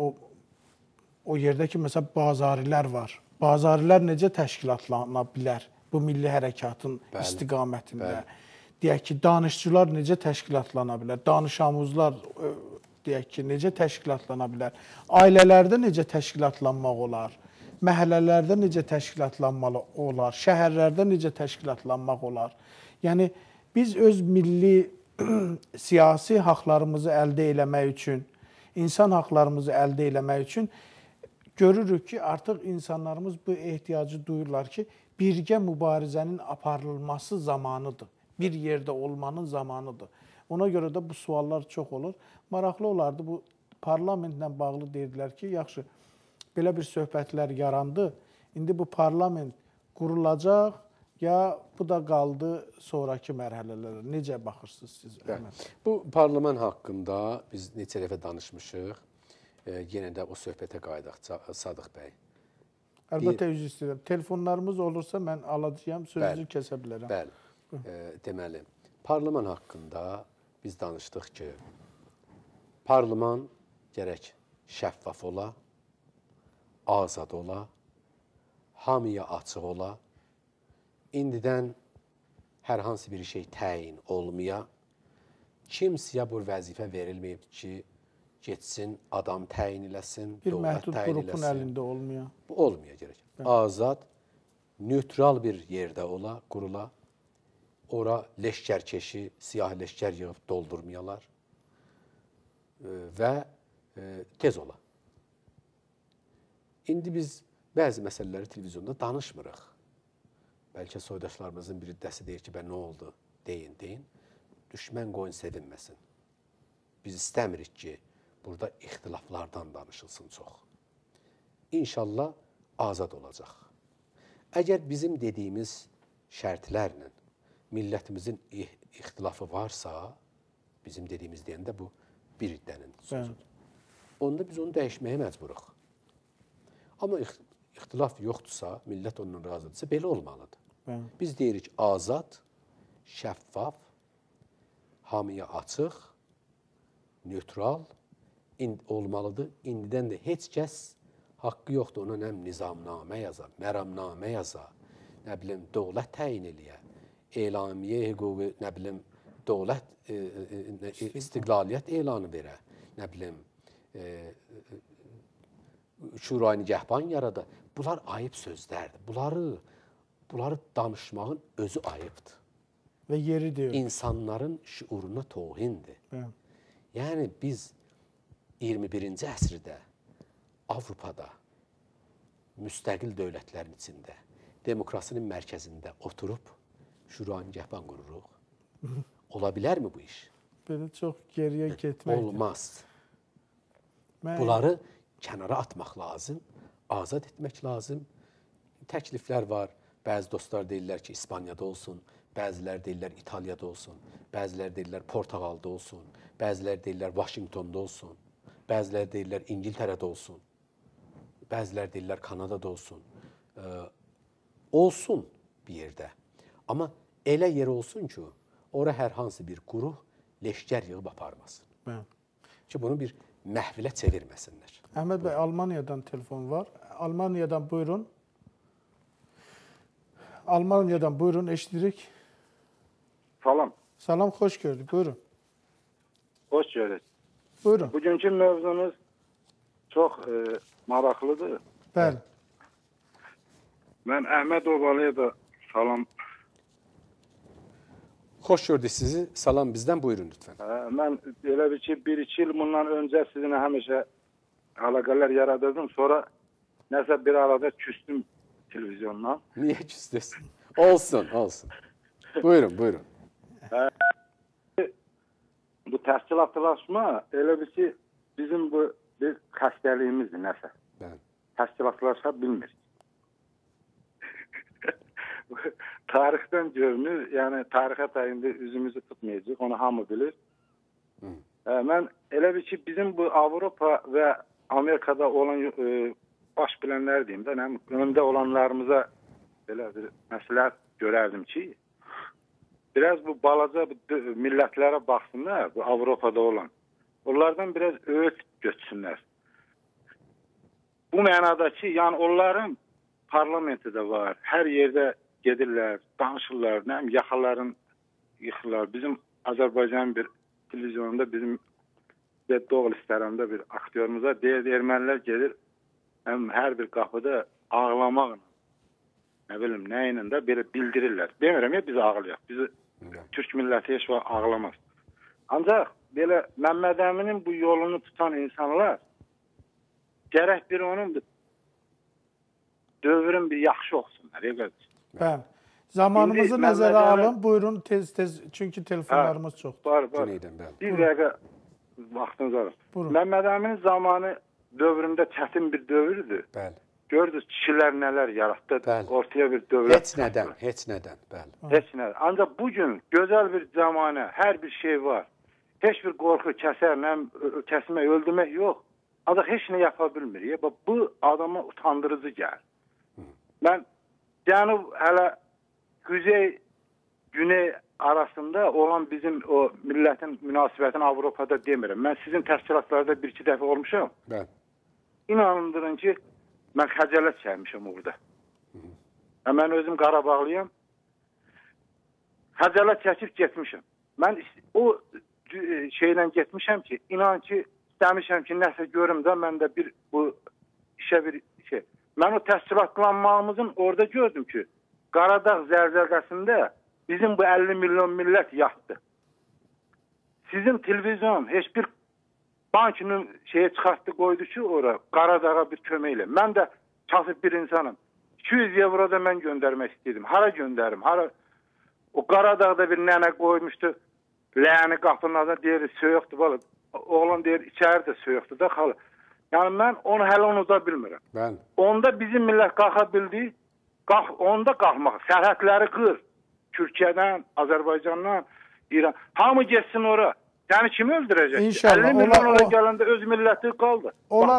o yerdə ki, məsələn, bazarilər var. Bazarilər necə təşkilatlana bilər bu milli hərəkatın istiqamətində? Deyək ki, danışçılar necə təşkilatlana bilər? Danışamuzlar, deyək ki, necə təşkilatlana bilər? Ailələrdə necə təşkilatlanmaq olar? Məhəllələrdə necə təşkilatlanmalı olar? Şəhərlərdə necə təşkilatlanmaq olar? Yəni, biz öz milli siyasi haqlarımızı əldə eləmək üçün, insan haqlarımızı əldə eləmək üçün görürük ki, artıq insanlarımız bu ehtiyacı duyurlar ki, birgə mübarizənin aparılması zamanıdır. Bir yerdə olmanın zamanıdır. Ona görə də bu suallar çox olur. Maraqlı olardı, bu parlamentlə bağlı deyirdilər ki, yaxşı, belə bir söhbətlər yarandı. İndi bu parlament qurulacaq, ya bu da qaldı sonraki mərhələlərə. Necə baxırsınız siz? Bu parlament haqqında biz neçə dəfə danışmışıq. Yenə də o söhbətə qayıdaq, Sadıq bəy. Əlbəttə, üzr istəyirəm. Telefonlarımız olursa mən alacağım, sözünüzü kəsə bilərəm. Bəli, deməli, parlament haqqında biz danışdıq ki, parlament gərək şəffaf ola, azad ola, hamıya açıq ola, indidən hər hansı bir şey təyin olmaya, kimsəyə bu vəzifə verilməyib ki, getsin, adam təyin eləsin, Bir dövlət məhdud təyin qrupun eləsin. əlində olmayan. Bu olmaya gerek. Azad, nötral bir yerdə ola, qurula, ora leşkərkeşi, siyah leşkər yığıb doldurmayalar və tez ola. İndi biz bəzi məsələləri televizyonda danışmırıq. Bəlkə soydaşlarımızın bir hissəsi deyir ki, nə oldu? Deyin. Düşmən qoyun sevinməsin. Biz istəmirik ki, burada ixtilaflardan danışılsın çox. İnşallah azad olacaq. Əgər bizim dediyimiz şərtlərlə millətimizin ixtilafı varsa, bizim dediyimiz deyəndə bu bir iddənin sözüdür. Onda biz onu dəyişməyə məcburuq. Amma ixtilaf yoxdursa, millət onunla razıdırsa, belə olmalıdır. Biz deyirik azad, şəffaf, hamıya açıq, nötral olmalıdır. İndidən də heç kəs haqqı yoxdur ona nəm nizamnamə yaza, məramnamə yaza, nə bilim, dövlət təyin eləyə, elamiyə hüququ, nə bilim, dövlət istiqlaliyyət elanı verə, nə bilim, şurayı nigəhban yarada. Bunlar ayıb sözlərdir. Bunları danışmağın özü ayıbdır. Və yeri deyil. İnsanların şuuruna tohindir. Yəni biz 21-ci əsrdə Avropada müstəqil dövlətlərin içində, demokrasinin mərkəzində oturub şurayı nigəhban qururuq. Ola bilərmi bu iş? Belə çox geriyə getmək. Olmaz. Bunları kənara atmaq lazım, azad etmək lazım. Təkliflər var. Bəzi dostlar deyirlər ki, İspaniyada olsun, bəzilər deyirlər İtaliyada olsun, bəzilər deyirlər Portuqalda olsun, bəzilər deyirlər Vaşinqtonda olsun, bəzilər deyirlər İngiltərədə olsun, bəzilər deyirlər Kanadada olsun. Olsun bir yerdə. Amma elə yer olsun ki, ora hər hansı bir quruh leşkər yığıb aparmasın. Ki, bunu bir məhvilə çevirməsinlər. Əhməd bəy, Almaniyadan telefon var. Almaniyadan buyurun. Almaniyadan buyurun, eşidirik. Salam. Salam, xoş gördük. Buyurun. Hoş gördük. Buyurun. Bugünkü mövzunuz çox maraqlıdır. Bəli. Mən Əhməd Ovalıya da salam. Xoş gördük sizi. Salam bizdən. Buyurun lütfən. Mən elə bir ki, 1-2 il bundan öncə sizinlə həmişə əlaqələr yaradırdım. Sonra nəsə bir arada küstüm televizyondan. Niye küstüsün? Olsun. Buyurun. Bu təşkilatlaşma elə bir ki, bizim bu bir xəstəliyimizdir nəsə. Təşkilatlaşa bilmirik. Tarixdən görünür, yəni tarixə təyində üzümüzü tutmayacaq, onu hamı bilir. Mən elə bir ki, bizim bu Avropa və Amerikada olan baş bilənlər deyim də, önümdə olanlarımıza belə bir məsləhət görərdim ki, biraz bu balaca millətlərə baxsınlar, bu Avropada olan. Onlardan biraz öğüt götürsünlər. Bu mənada ki, yəni onların parlamenti də var, hər yerdə gedirlər, danışırlar, yaxaların yıxırlar. Bizim Azərbaycan bir televizyonunda bizim Doğul İstərəmdə bir aktyorumuza deyir, ermənilər gedir, hər bir qapıda ağlamaqla, nə bilim, nəyinə də belə bildirirlər. Demirəm ya, biz ağlayaq. Bizi Türk milləti heç vaxt ağlamaz. Ancaq belə Məmməd Əminin bu yolunu tutan insanlar gərək bir onun dövrün bir yaxşı oxusunlar. Bəli. Zamanımızı nəzərə alın. Buyurun tez-tez, çünki telefonlarımız çoxdur. Var. Bir dəqiqə vaxtınız var. Məmməd Əminin zamanı dövründə çətin bir dövrdür. Bəli. Gördünüz kişilər nələr yaratdı. Bəli. Ortaya bir dövlət. Heç nədən. Bəli. Heç nədən. Ancaq bugün gözəl bir zamanə, hər bir şey var. Heç bir qorxu, kəsmək, öldürmək yox. Ancaq heç nə yapa bilmir. Bu adama utandırıcı gəlir. Mən cənub hələ Güney arasında olan bizim o millətin münasibətini Avropada demirəm. Mən sizin təşkilatlarda bir-iki dəfə olmuşam. Bəli. inandırın ki, mən xəcalət çəkmişəm orada. Mən özüm Qarabağlıyam. Xəcalət çəkib getmişəm. Mən o şeylə getmişəm ki, inan ki, istəmişəm ki, nəsə görüm də, mən də bu işə bir şey. Mən o təşkilatlanmağımızın orada gördüm ki, Qaradağ zəlzələsində bizim bu 50 milyon millət yatdı. Sizin televizyon heç bir bankının şeye çıxartdı, qoydu ki, ora Qaradağa bir köməklə. Mən də kasıb bir insanım. 200 euro da mən göndərmək istəyirdim. Hara göndərim? Hara? O Qaradağda bir nənə qoymuşdu. Ləyəni qapının adına deyir, söyüqdür. Balı. Oğlan deyir, içəri də söyüqdür da xalı. Yəni mən onu hələ unuda bilmirəm. Ben. Onda bizim millət qalxa bildi. Onda qalxmaq. Sərhədləri qır. Türkiyədən, Azərbaycandan, İran. Hamı geçsin ora. Yani kimi öldürəcək? İnşallah. 50 milyon oraya gələndə öz milləti qaldı.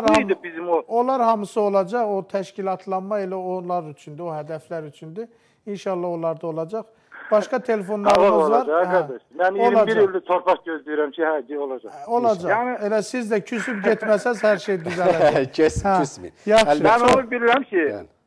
Onlar hamısı olacaq. O təşkilatlanma elə onlar üçündür, o hədəflər üçündür. İnşallah onlar da olacaq. Başqa telefonlarımız var. Mən 21 ildir torpaq gözləyirəm ki, hə, olacaq. Olacaq. Yəni, elə siz də küsüb getməsəz hər şey düzələcək. Küsmeyin. Yaxşı. Mən onu bilirəm ki,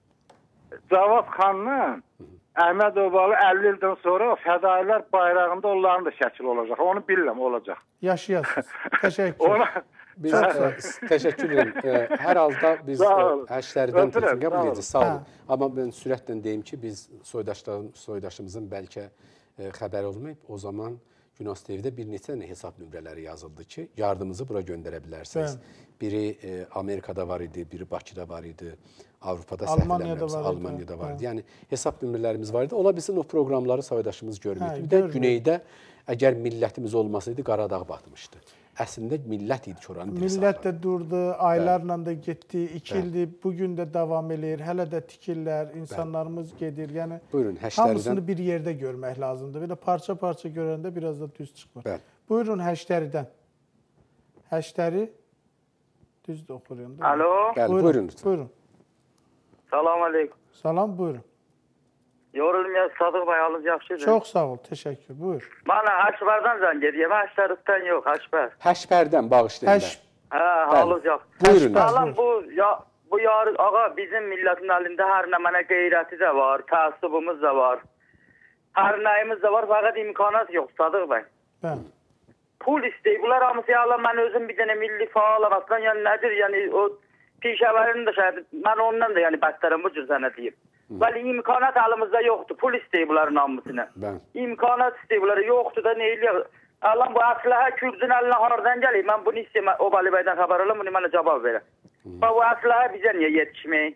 Cavad xanla Əhməd Obalı 50 ildən sonra fədailər bayrağında onların da şəkil olacaq. Onu bilirəm, olacaq. Yaşayasınız. Təşəkkür. Biz təşəkkür ederim. Hər halda biz həşlərdən telefon qəbul edəcəyik. Sağ olun. Amma mən sürətlə deyim ki, biz soydaşımızın bəlkə xəbəri olmayıb. O zaman Günas TV-də bir neçə hesab nömrələri yazıldı ki, yardımınızı bura göndərə bilərsiniz. Biri Amerikada var idi, biri Bakıda var idi, Avropada Almaniyada var idi. Yəni hesab nömrələrimiz var idi. Ola bilsin o proqramları soydaşımız görmürdü. Bir də güneydə əgər millətimiz olmasaydı Qaradağ batmışdı. Əslində millət idi ki, oranı bir millət də durdu, aylarla da getdi, 2 ildir, bugün də davam edir, hələ də tikirlər, insanlarımız gedir. Yəni, buyurun, hamısını bir yerdə görmək lazımdır. Belə parça-parça görəndə biraz da düz çıxmır. Buyurun, Həştəridən. Həştəri, düz də oxuyun. Alo. Buyurun. Buyurun. Salam aleyküm. Salam, buyurun. Yorulmaya Sadıq bəy, halınız yaxşıdır. Çox sağ ol, təşəkkür. Buyur. Bana Həşbərdən zəng edirəm, Həştərikdən yox, Həşbər. Həşbərdən bağışlayın. Hə, halınız yaxşı. Buyurun. Salam, bu yarı, ağa, bizim millətin əlində hər nə mənə qeyrəti də var, təəssübümüz də var. Hər nəyimiz də var, fəqət imkanat yox, Sadıq bəy. Bəli. Pul istəyir, bunlar hamısı yalan, mən özüm bir dənə milli faalam, aslan, yəni nədir, yəni o pişəvərin də şəhədir, mən ondan da yəni bəstərəm bu cür sənə deyim. Bəli, imkanat əlimizdə yoxdur. Pul istəyir bunların hamısını. İmkanat istəyir bunları yoxdur da, nə eləyək? Allahım, bu əsləhə Kürdün əlinə hardan gəlir? Mən bunu istəyim, o Bali bəydən xəbər alım, bunu mənə cavab verəm. Bu əsləhə bizə niyə yetişməyik?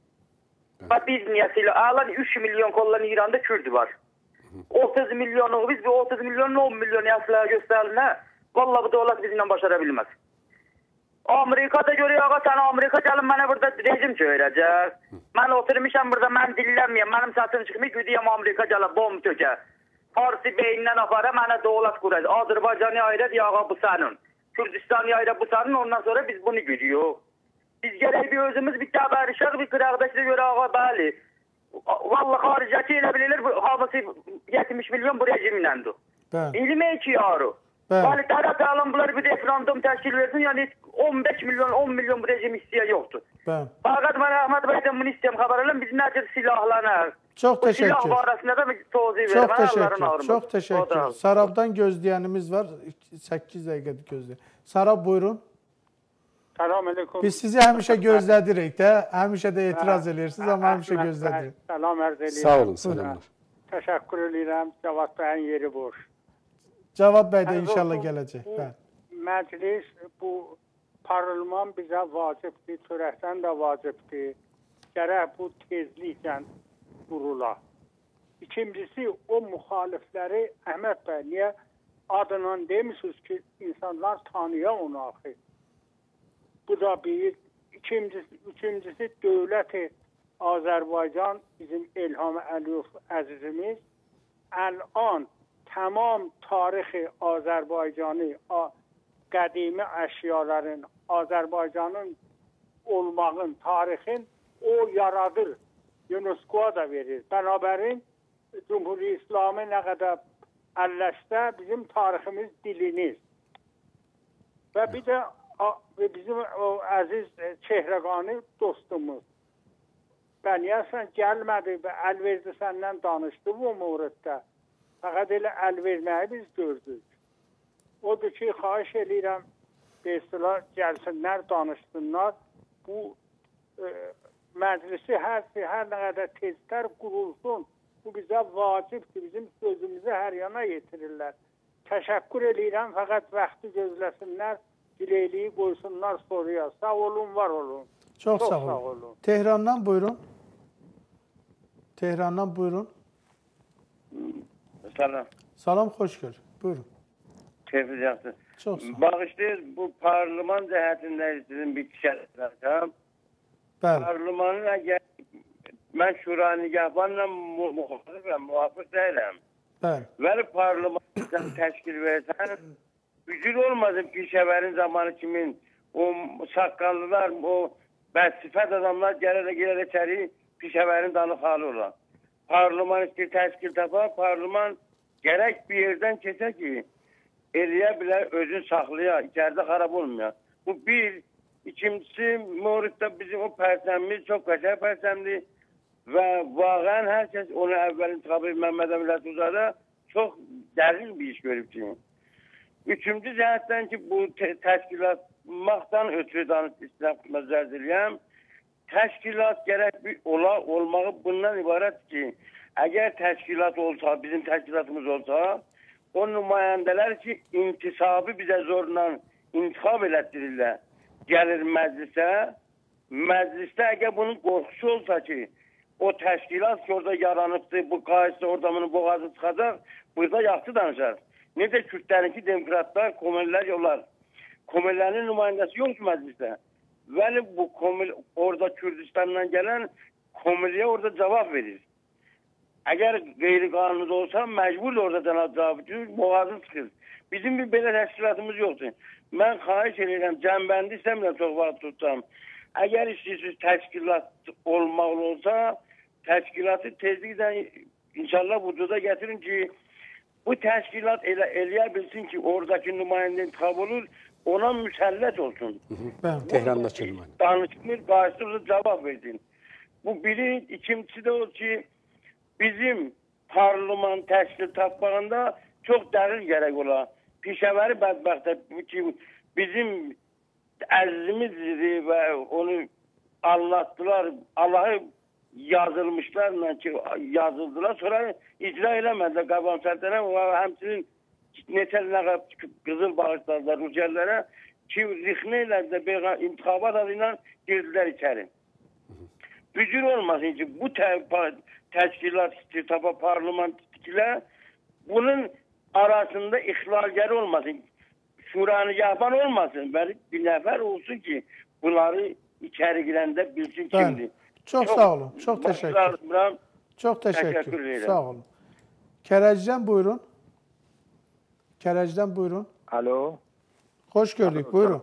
Biz niyə silah? Allahım, 3 milyon kollan İranda Kürdü var. 30 milyonu, biz bir 30 milyon, 10 milyon əsləhə göstərilinə, vallahi bu dövlət bizimlə başara bilməz. Amerika'da görüyor ağa, sen Amerika gelin bana burada rejim çöğürecek. Ben oturmuşam burada, ben dinlemiyorum. Benim sesim çıkmıyor, gideyim Amerika gelin bomb töke. Farsi beyinden aparım, bana doğulat kuracak. Azerbaycan'ı ayrı diye ağa bu senin. Kürdistan'ı ayrı bu senin, ondan sonra biz bunu gidiyor. Biz gerek bir özümüz bir tabarışak, bir kırağdaşına göre ağa bali. Vallahi haricati ile bilir, havası 70 milyon bu rejimdendir. Bilmeyi ki yaru. Yani taraf alın bunları bir referandum teşkil versin, yani 15 milyon, 10 milyon bu rejim isteyen yoktur. Fakat ben Ahmet Bey'den bunu istiyorum, haber alın, biz nedir silahlanır. Çok teşekkür. Silah barəsində da tozu verir. Çok teşekkür. Çok teşekkür. Sarab'dan gözleyenimiz var. 8 dakika gözleyen. Sarab buyurun. Selamünaleyküm. Biz sizi həmişə gözlədirik də, həmişə də etiraz edirsiniz, amma həmişə gözlədirik. Salam ərz edirəm. Sağ olun, selamlar. Təşəkkür edirəm. Cavad bəyin yeri boş. Cavad bəy də inşallah gələcək. Məclis, bu parlament bizə vacibdir, törəkdən də vacibdir. Gərək bu tezliklə qurula. İkincisi, o müxalifləri Əhməd bəy, niyə adından demişsiniz ki, insanlar tanıya onu axı. Bu da bir. Üçüncüsü dövlət-i Azərbaycan, bizim İlham Əliyev əzizimiz, əl'an tamam tarixi Azərbaycanı, qədimi əşyaların, Azərbaycanın olmağın, tarixin o yaradır. UNESCO da verir. Bərabərin Cumhuriyyə İslamı nə qədər əlləşsə bizim tariximiz diliniz. Və bir də ve bizim o aziz Çehrəqani dostumuz. Bəniyəsən gəlmədi və əl verdi səndən danışdı bu mövriddə. Fəqət elə əl verməyi biz gördük. Odur ki, xahiş edirəm, bestilər gəlsinlər, danışsınlar. Bu məclisi hər nə qədər teztər qurulsun. Bu bizə vacibdir. Bizim sözümüzü hər yana yetirirlər. Təşəkkür edirəm, fəqət vaxtı gözləsinlər, diləkliyi qoysunlar soruya. Sağ olun, var olun. Çox sağ olun. Tehrandan buyurun. Tehrandan buyurun. Salam. Salam, xoş gör. Buyurun. Keyfiniz yaxşı. Çox sağ olun. Bağışlayır, bu parlaman cəhətində sizin bir kişilərəm. Bəli. Parlamanın əgər mən şura nigahbanla müxalifəm, müvafiq deyiləm. Bəli. Vəli parlamanı təşkil versən, gücül olmadı pişəvərin zamanı kimin, o saqqallılar, o bədsifət adamlar gələrək içəri pişəvərin danı xalı olan. Parlaman istəyir təşkil tapar, parlaman gərək bir yerdən keçə ki, eləyə bilər, özün saxlaya, içərdə xarab olmuyor. Bu bir. İkincisi, Morit'te bizim o pərsəmimiz çox qəşəng pərsəmdir və vaqən hər kəs onu əvvəl intiqabı Məhməd Əmrət Uzada çox dəqiq bir iş görüb ki. Üçüncü cəhətdən ki, bu təşkilatmaqdan ötürü danışmaq zərdirliyəm. Təşkilat gərək olmağı bundan ibarət ki, əgər təşkilat olsa, bizim təşkilatımız olsa, o nümayəndələr ki, intisabı bizə zorla intiqab elətdirirlər. Gəlir məclisə, məclisdə əgər bunun qorxusu olsa ki, o təşkilat ki, orada yaranıbdır, bu qayısı orada bunun boğazı çıxacaq, burada yaxşı danışar. Necə Kürdlərinki demokratlar, komünlər yollar. Komünlərin nümayəndəsi yoxdur məclisdə. Vəli bu orada Kürdistandan gələn komünliyə orada cavab verir. Əgər qeyri-qanuni olsa, məcbur orada cavab verir, boğazı çıxır. Bizim bir belə təşkilatımız yoxdur. Mən xahiş edirəm, cəmbəndi istəmirəm çox vaxt tutsam. Əgər istəyirsiniz təşkilat olmalı olsa, təşkilatı tezliklə inşallah vücuda getirin ki, bu təşkilat eləyə bilsin ki, oradakı nümayəndə intiqab olur, ona müsəllət olsun. Tehrandakı nümayəndə. Danışmır, qarşılıqlı cavab versin. Bu biri, ikincisi də o ki, bizim parlaman təşkil tapmağında çox dəqiq gərək ola. Pişəvəri bədbəxtə ki, bizim əzizimizdir və onu anlattılar, Allah'ı yazılmışlarla ki, yazıldılar, sonra icra eləmədilər Qaban Səltənə və həmçinin neçə nəqə qızıl bağışladılar Rucəllərə ki, rixnə ilə intixabat adıyla girdilər içəri. Bücür olmasın ki, bu təşkilat istitaba parlament bunun arasında ixlalgər olmasın, şuranigahban olmasın, bəli bir nəfər olsun ki, bunları içəri girəndə bilsin kimdir. Çox sağ olun, çox təşəkkür. Çox təşəkkür, sağ olun. Kərəcdən buyurun. Kərəcdən buyurun. Alo. Xoş gördük, buyurun.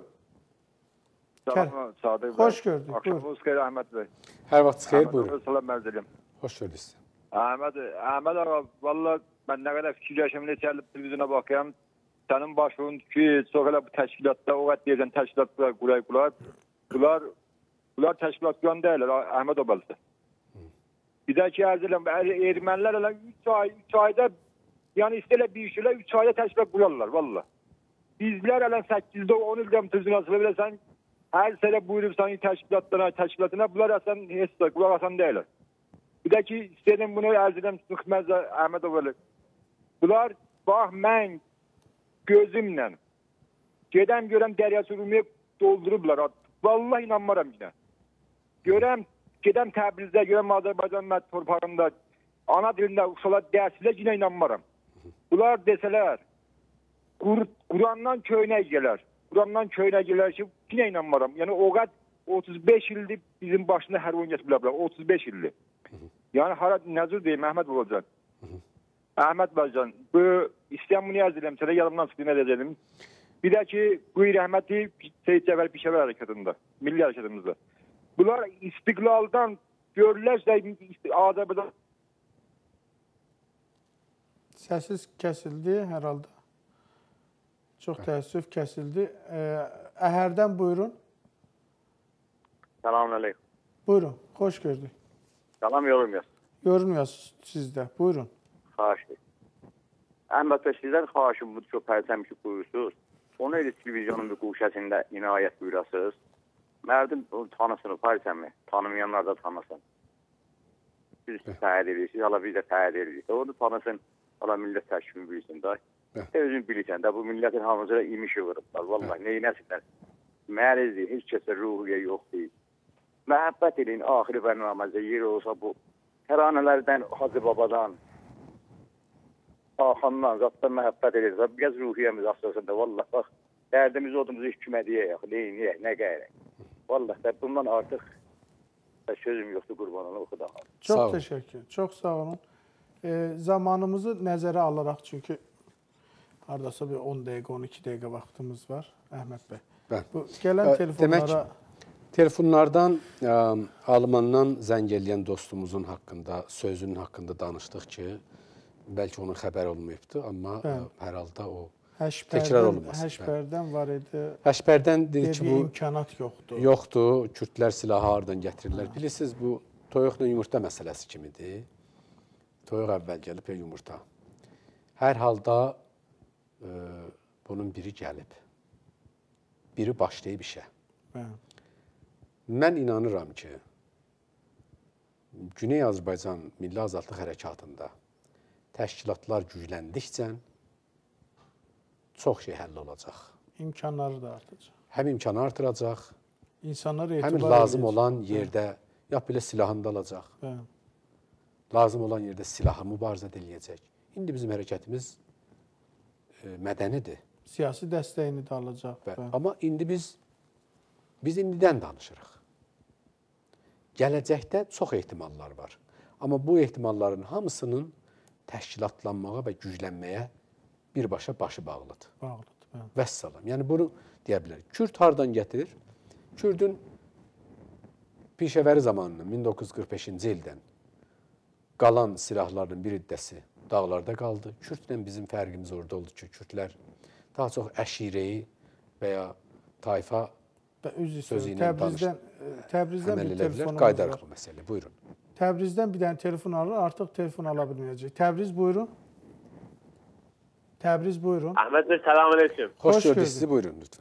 Salam, Sadık bəy. Xoş gördük, buyurun. Akşamınız xeyir, Əhməd bəy. Hər vaxt xeyir, buyurun. Salam mərzəliyəm. Xoş gördük sizi. Əhməd ağa, valla mən nə qədər fikirləşim, neçəli televizyona baxıyam. Sənin başın ki, çox elə bu təşkilatda, o qədər deyəcən təşkilatlar qurayıblar. Bunlar təşkilat quran deyirlər, Əhməd obalısı. Bir də ki, ərzələm, ermənilər elə 3 ayda, yəni istəyirlər bir işlə 3 ayda təşkilat qurarlar, valla. Bizlər elə 8-də 10 ildən tüzünasılı biləsən, hər sənə buyurubsan təşkilatına, bunlar əsən heç də qulaq asan deyirlər. Bir də ki, istəyirəm bunu ərzələm, sıxməzlə Əhməd obalı. Bunlar, bax, mən gözümlə gedəm görəm Dəryası Rumiyə doldurublar. Vallahi inanmaram yine. Görəm, gedəm Təbrizdə, görəm Azərbaycan torpağında, ana dilində uşaqlar dərsilə yine inanmaram. Bunlar desələr, Qurandan köynək gələr. Qurandan köynək gələr ki, yine inanmaram. Yəni o qədər 35 ildir bizim başında hər oyun geçiblər. 35 ildir. Yəni hara nəzir deyim, Əhməd Babacan. Əhməd Babacan, bu istəyən bunu yazılım, sənə yadımdan çıxdığını edəcəyim. Bir də ki, bu rəhməti Seyid Cəfər Pişəvər hərəkatında, milli hərəkatımızda. Bunlar istiqlaldan görürlərsə Azərbaycan... Səsiz kəsildi hər halda. Çox təəssüf kəsildi. Əhərdən buyurun. Selamünaleyküm. Buyurun, xoş gördük. Salam yorulmuyor. Görünmüyorsunuz sizdə. Buyurun. Xahiş edirəm. Əhməd bəy, sizdən xahişim budur ki, pərçəm ki buyursunuz. Onu elə televizyonun bir quşəsində inayət buyurasınız. Mərdim tanısını, pərçəmi, tanımayanlar da tanısın. Biz təyid edirsiniz, hala biz də təyid edirik. Onu tanısın, hala millət təşkimi bilsin da. Özün bilirsən də, bu millətin hamısına imişi vurublar. Vallahi, neynəsinlər? Mərizdir, heç kəsə ruhiyyə yox deyil. Məhəbbət edin, axiri bərnaməzdə yer olsa bu təranələrdən, Hacı Babadan, Axandan, zatdan məhəbbət edirsə, biraz ruhiyyəmiz asasında, vallahi, bax, dərdimiz odumuzu hükümediyə yox, neyiniyək, nə qəyrək. Vallahi, bundan artıq sözüm yoxdur, qurbanını oxu daha. Çox təşəkkür, çox sağ olun. Zamanımızı nəzərə alaraq, çünki haradasa bir 10 dəqiqə, 12 dəqiqə vaxtımız var, Əhməd bəy. Bu gələn telefonlara... Telefonlardan Almandan zəng eləyən dostumuzun haqqında, sözünün haqqında danışdıq ki, bəlkə onun xəbər olmayıbdır, amma hər halda o təkrar olunmasın. Həşbərdən var idi. Həşbərdən dedi ki, bu imkanat yoxdur. Yoxdur, Kürdlər silahı haradan gətirirlər. Bilirsiniz, bu toyuqla yumurta məsələsi kimidir. Toyuq əvvəl gəlib yumurta. Hər halda bunun biri gəlib. Biri başlayıb işə. Mən inanıram ki, Güney Azərbaycan Milli Azadlıq Hərəkatında təşkilatlar gücləndikcə çox şey həll olacaq. İmkanları da artacaq. Həm imkanı artıracaq, həm lazım olan yerdə, ya belə silahını da alacaq, lazım olan yerdə silahı mübarizə ediləcək. İndi bizim hərəkətimiz mədənidir. Siyasi dəstəyini də alacaq. Amma indi biz indidən danışırıq. Gələcəkdə çox ehtimallar var. Amma bu ehtimalların hamısının təşkilatlanmağa və güclənməyə birbaşa başı bağlıdır. Vəssalam. Yəni bunu deyə bilərik. Kürd hardan gətirir? Kürdün pişəvəri zamanının 1945-ci ildən qalan silahlarının bir iddəsi dağlarda qaldı. Kürdlə bizim fərqimiz orada oldu ki, Kürdlər daha çox əşireyi və ya tayfa sözü ilə danışır. Təbrizdən bir telefonumuz Qaydarıq bu məsələ. Buyurun. Təbrizdən bir dənə telefon alır, artıq telefon ala bilməyəcək. Təbriz buyurun. Təbriz buyurun. Əhməd bəy, selamünaleyküm. Xoş gördük sizi, buyurun lütfən.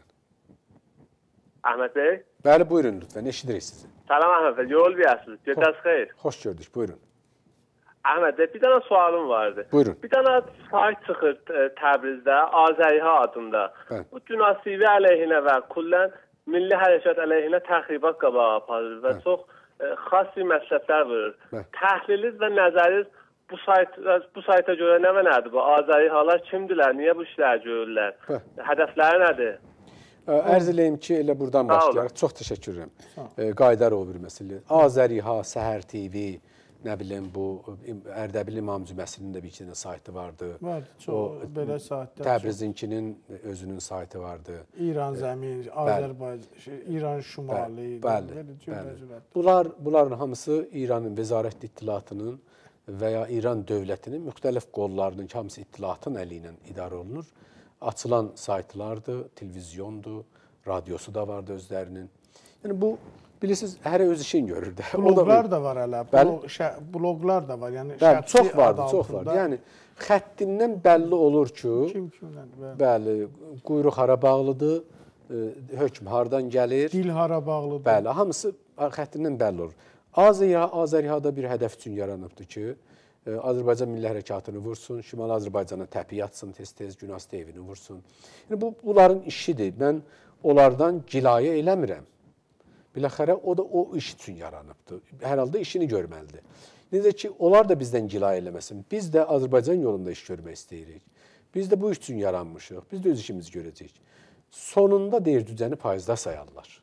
Əhməd bəy? Bəli, buyurun lütfən, eşidirik sizi. Salam Əhməd bəy, yol biyəsiniz, gecəniz xeyir. Xoş gördük, buyurun. Əhməd bəy, bir dənə sualım vardı. Buyurun. Bir dənə sayt çıxır Təbrizdə, Azəriha adında. Bu Cünasivi əleyhinə və Kullən Milli Hərəkat əleyhinə təxribat qabağı aparır və çox xas bir məsələlər verir. Təhliliniz və nəzəriniz bu sayta görə nə və nədir? Bu Azərihalar kimdirlər? Niyə bu işləri görürlər? Hədəfləri nədir? Ərz eləyim ki, elə buradan başlayaraq. Çox təşəkkür edirəm. Qaydarov bir məsələ. Azəriha, Səhər TV, nə bilim, bu Ərdəbil İmam Cüməsinin də bir iki dənə saytı vardı. Vardı, çox belə saytlar. Təbrizinkinin özünün saytı vardı. İran Zəmin, Azərbaycan, İran Şimali. Bəli. Bunların hamısı İranın Vəzarət İttilatının və ya İran dövlətinin müxtəlif qollarının hamısı ittilatın əli ilə idarə olunur. Açılan saytlardır, televizyondur, radiosu da vardı özlərinin. Yəni bu, bilirsiniz, hərə öz işini görür də. Bloqlar da var hələ, bloqlar da var. Yəni çox vardı, çox var. Yəni xəttindən bəlli olur ki, bəli, quyruq hara bağlıdır, hökm hardan gəlir. Dil hara bağlıdır. Bəli, hamısı xəttindən bəlli olur. Azərihada bir hədəf üçün yaranıbdır ki, Azərbaycan Milli Hərəkatını vursun, Şimali Azərbaycana təpiy atsın, tez-tez Günasta evini vursun. Yəni, bunların işidir. Mən onlardan gilayə eləmirəm. Biləxərə, o da o iş üçün yaranıbdır. Hər halda işini görməlidir. Necə ki, onlar da bizdən gilayə eləməsin. Biz də Azərbaycan yolunda iş görmək istəyirik. Biz də bu iş üçün yaranmışıq. Biz də öz işimizi görəcəyik. Sonunda deyir, düzəni payızda sayarlar.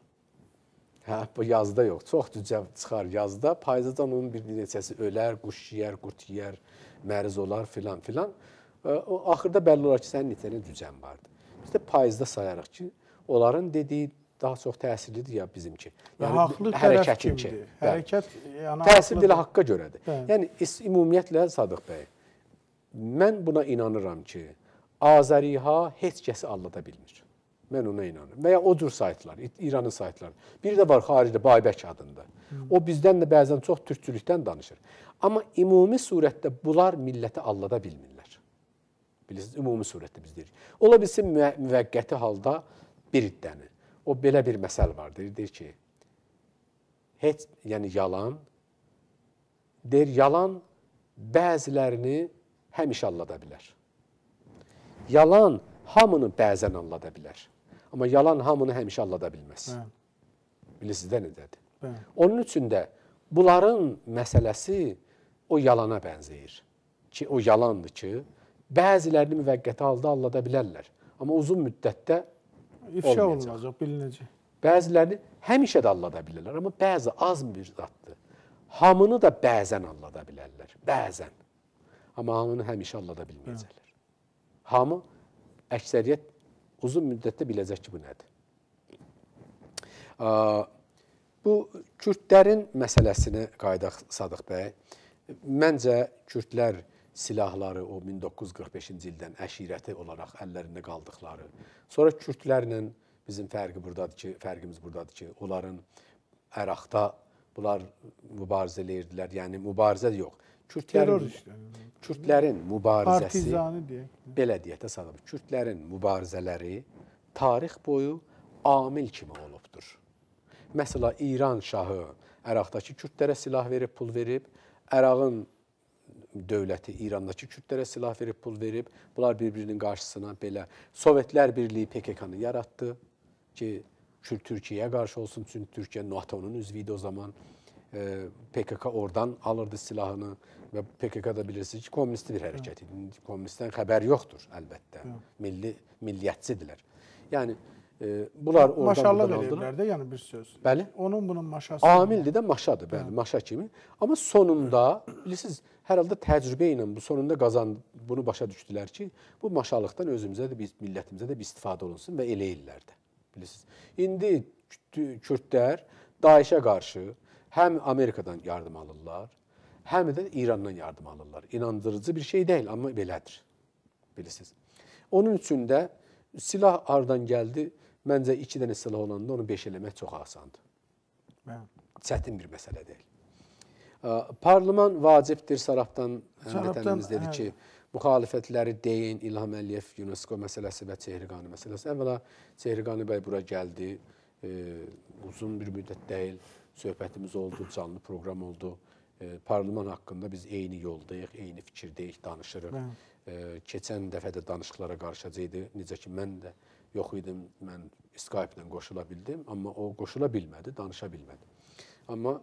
Bu yazda yox, çox düzə çıxar yazda. Payızdan onun bir neçəsi ölər, quş yiyər, qurt yiyər, məriz olar filan filan. Axırda bəlli olar ki, sənin neçənə düzən vardır. Biz də payızda sayarıq ki, onların dediyi daha çox təsirlidir ya bizimki. Yəni, haqlı tərəf kimdir? Hərəkət, yəni təsir dilə haqqa görədir. Yəni, ümumiyyətlə, Sadıq bəy, mən buna inanıram ki, Azəriha heç kəsi aldada bilmir. Mən ona inanıram. Və ya o cür saytlar, İranın saytları. Bir də var xaricdə Baybək adında. O bizdən də bəzən çox türkçülükdən danışır. Amma ümumi surətdə bunlar milləti aldada bilmirlər. Bilirsiniz, ümumi surətdə biz deyirik. Ola bilsin müvəqqəti halda bir iddəni. O belə bir məsəl var. Deyir ki, heç, yəni yalan, deyir, yalan bəzilərini həmişə aldada bilər. Yalan hamını bəzən aldada bilər. Amma yalan hamını həmişə aldada bilməz. Bilirsiniz də necədir? Onun üçün də bunların məsələsi o yalana bənzəyir. Ki, o yalandır ki, bəzilərini müvəqqəti halda aldada bilərlər. Amma uzun müddətdə İfşa olunacaq, bilinəcək. Bəzilərini həmişə də aldada bilərlər, amma bəzi az bir zatdır. Hamını da bəzən aldada bilərlər. Bəzən. Amma hamını həmişə aldada bilməyəcəklər. Hamı, əksəriyyət uzun müddətdə biləcək ki, bu nədir? Bu, Kürdlərin məsələsini qaydaq Sadıq bəy. Məncə, Kürdlər silahları o 1945-ci ildən əşirəti olaraq əllərində qaldıqları. Sonra Kürdlərlə bizim fərqimiz buradadır ki, onların Əraqda bunlar mübarizə eləyirdilər. Yəni, mübarizə yox. Kürdlərin mübarizəsi, belə deyək də Sadıq, Kürdlərin mübarizələri tarix boyu amil kimi olubdur. Məsələn, İran şahı Əraqdakı Kürdlərə silah verib, pul verib, Əraqın dövləti İrandakı Kürdlərə silah verib, pul verib, bunlar bir-birinin qarşısına belə Sovetlər Birliyi PKK-nı yaratdı ki, Türkiyəyə qarşı olsun, çünki Türkiyə NATO-nun üzvü idi o zaman. PKK oradan alırdı silahını və PKK da bilirsiniz ki, komünist bir hərəkət idi. Kommunistdən xəbər yoxdur, əlbəttə. Milliyyətçidirlər. Yəni, bunlar oradan maşallıq eləyirlər də, yəni bir söz. Bəli. Onun bunun maşası. Amildir də maşadır, bəli, maşa kimi. Amma sonunda, bilirsiniz, hər halda təcrübə ilə sonunda bunu başa düşdülər ki, bu maşalıqdan özümüzə də, millətimizə də bir istifadə olunsun və eləyirlər də. Bilirsiniz. İndi Kürdlər Daişə qarşı həm Amerikadan yardım alırlar, həm də İrandan yardım alırlar. İnandırıcı bir şey deyil, amma belədir. Bilirsiniz. Onun üçün də silah hardan gəldi, məncə 2 dənə silah olanda onu 5 eləmək çox asandır. Çətin bir məsələ deyil. Parlament vacibdir, Sarabdan həmvətənimiz dedi ki, müxalifətləri deyin, İlham Əliyev, UNESCO məsələsi və Çehriqani məsələsi. Əvvəla Çehriqani bəy bura gəldi, uzun bir müddət deyil, söhbətimiz oldu, canlı proqram oldu. Parlament haqqında biz eyni yoldayıq, eyni fikirdəyik, danışırıq. Keçən dəfə də danışıqlara qarışacaqdı. Necə ki, mən də yox idim, mən Skype-dən qoşula bildim, amma o qoşula bilmədi, danışa bilmədi. Amma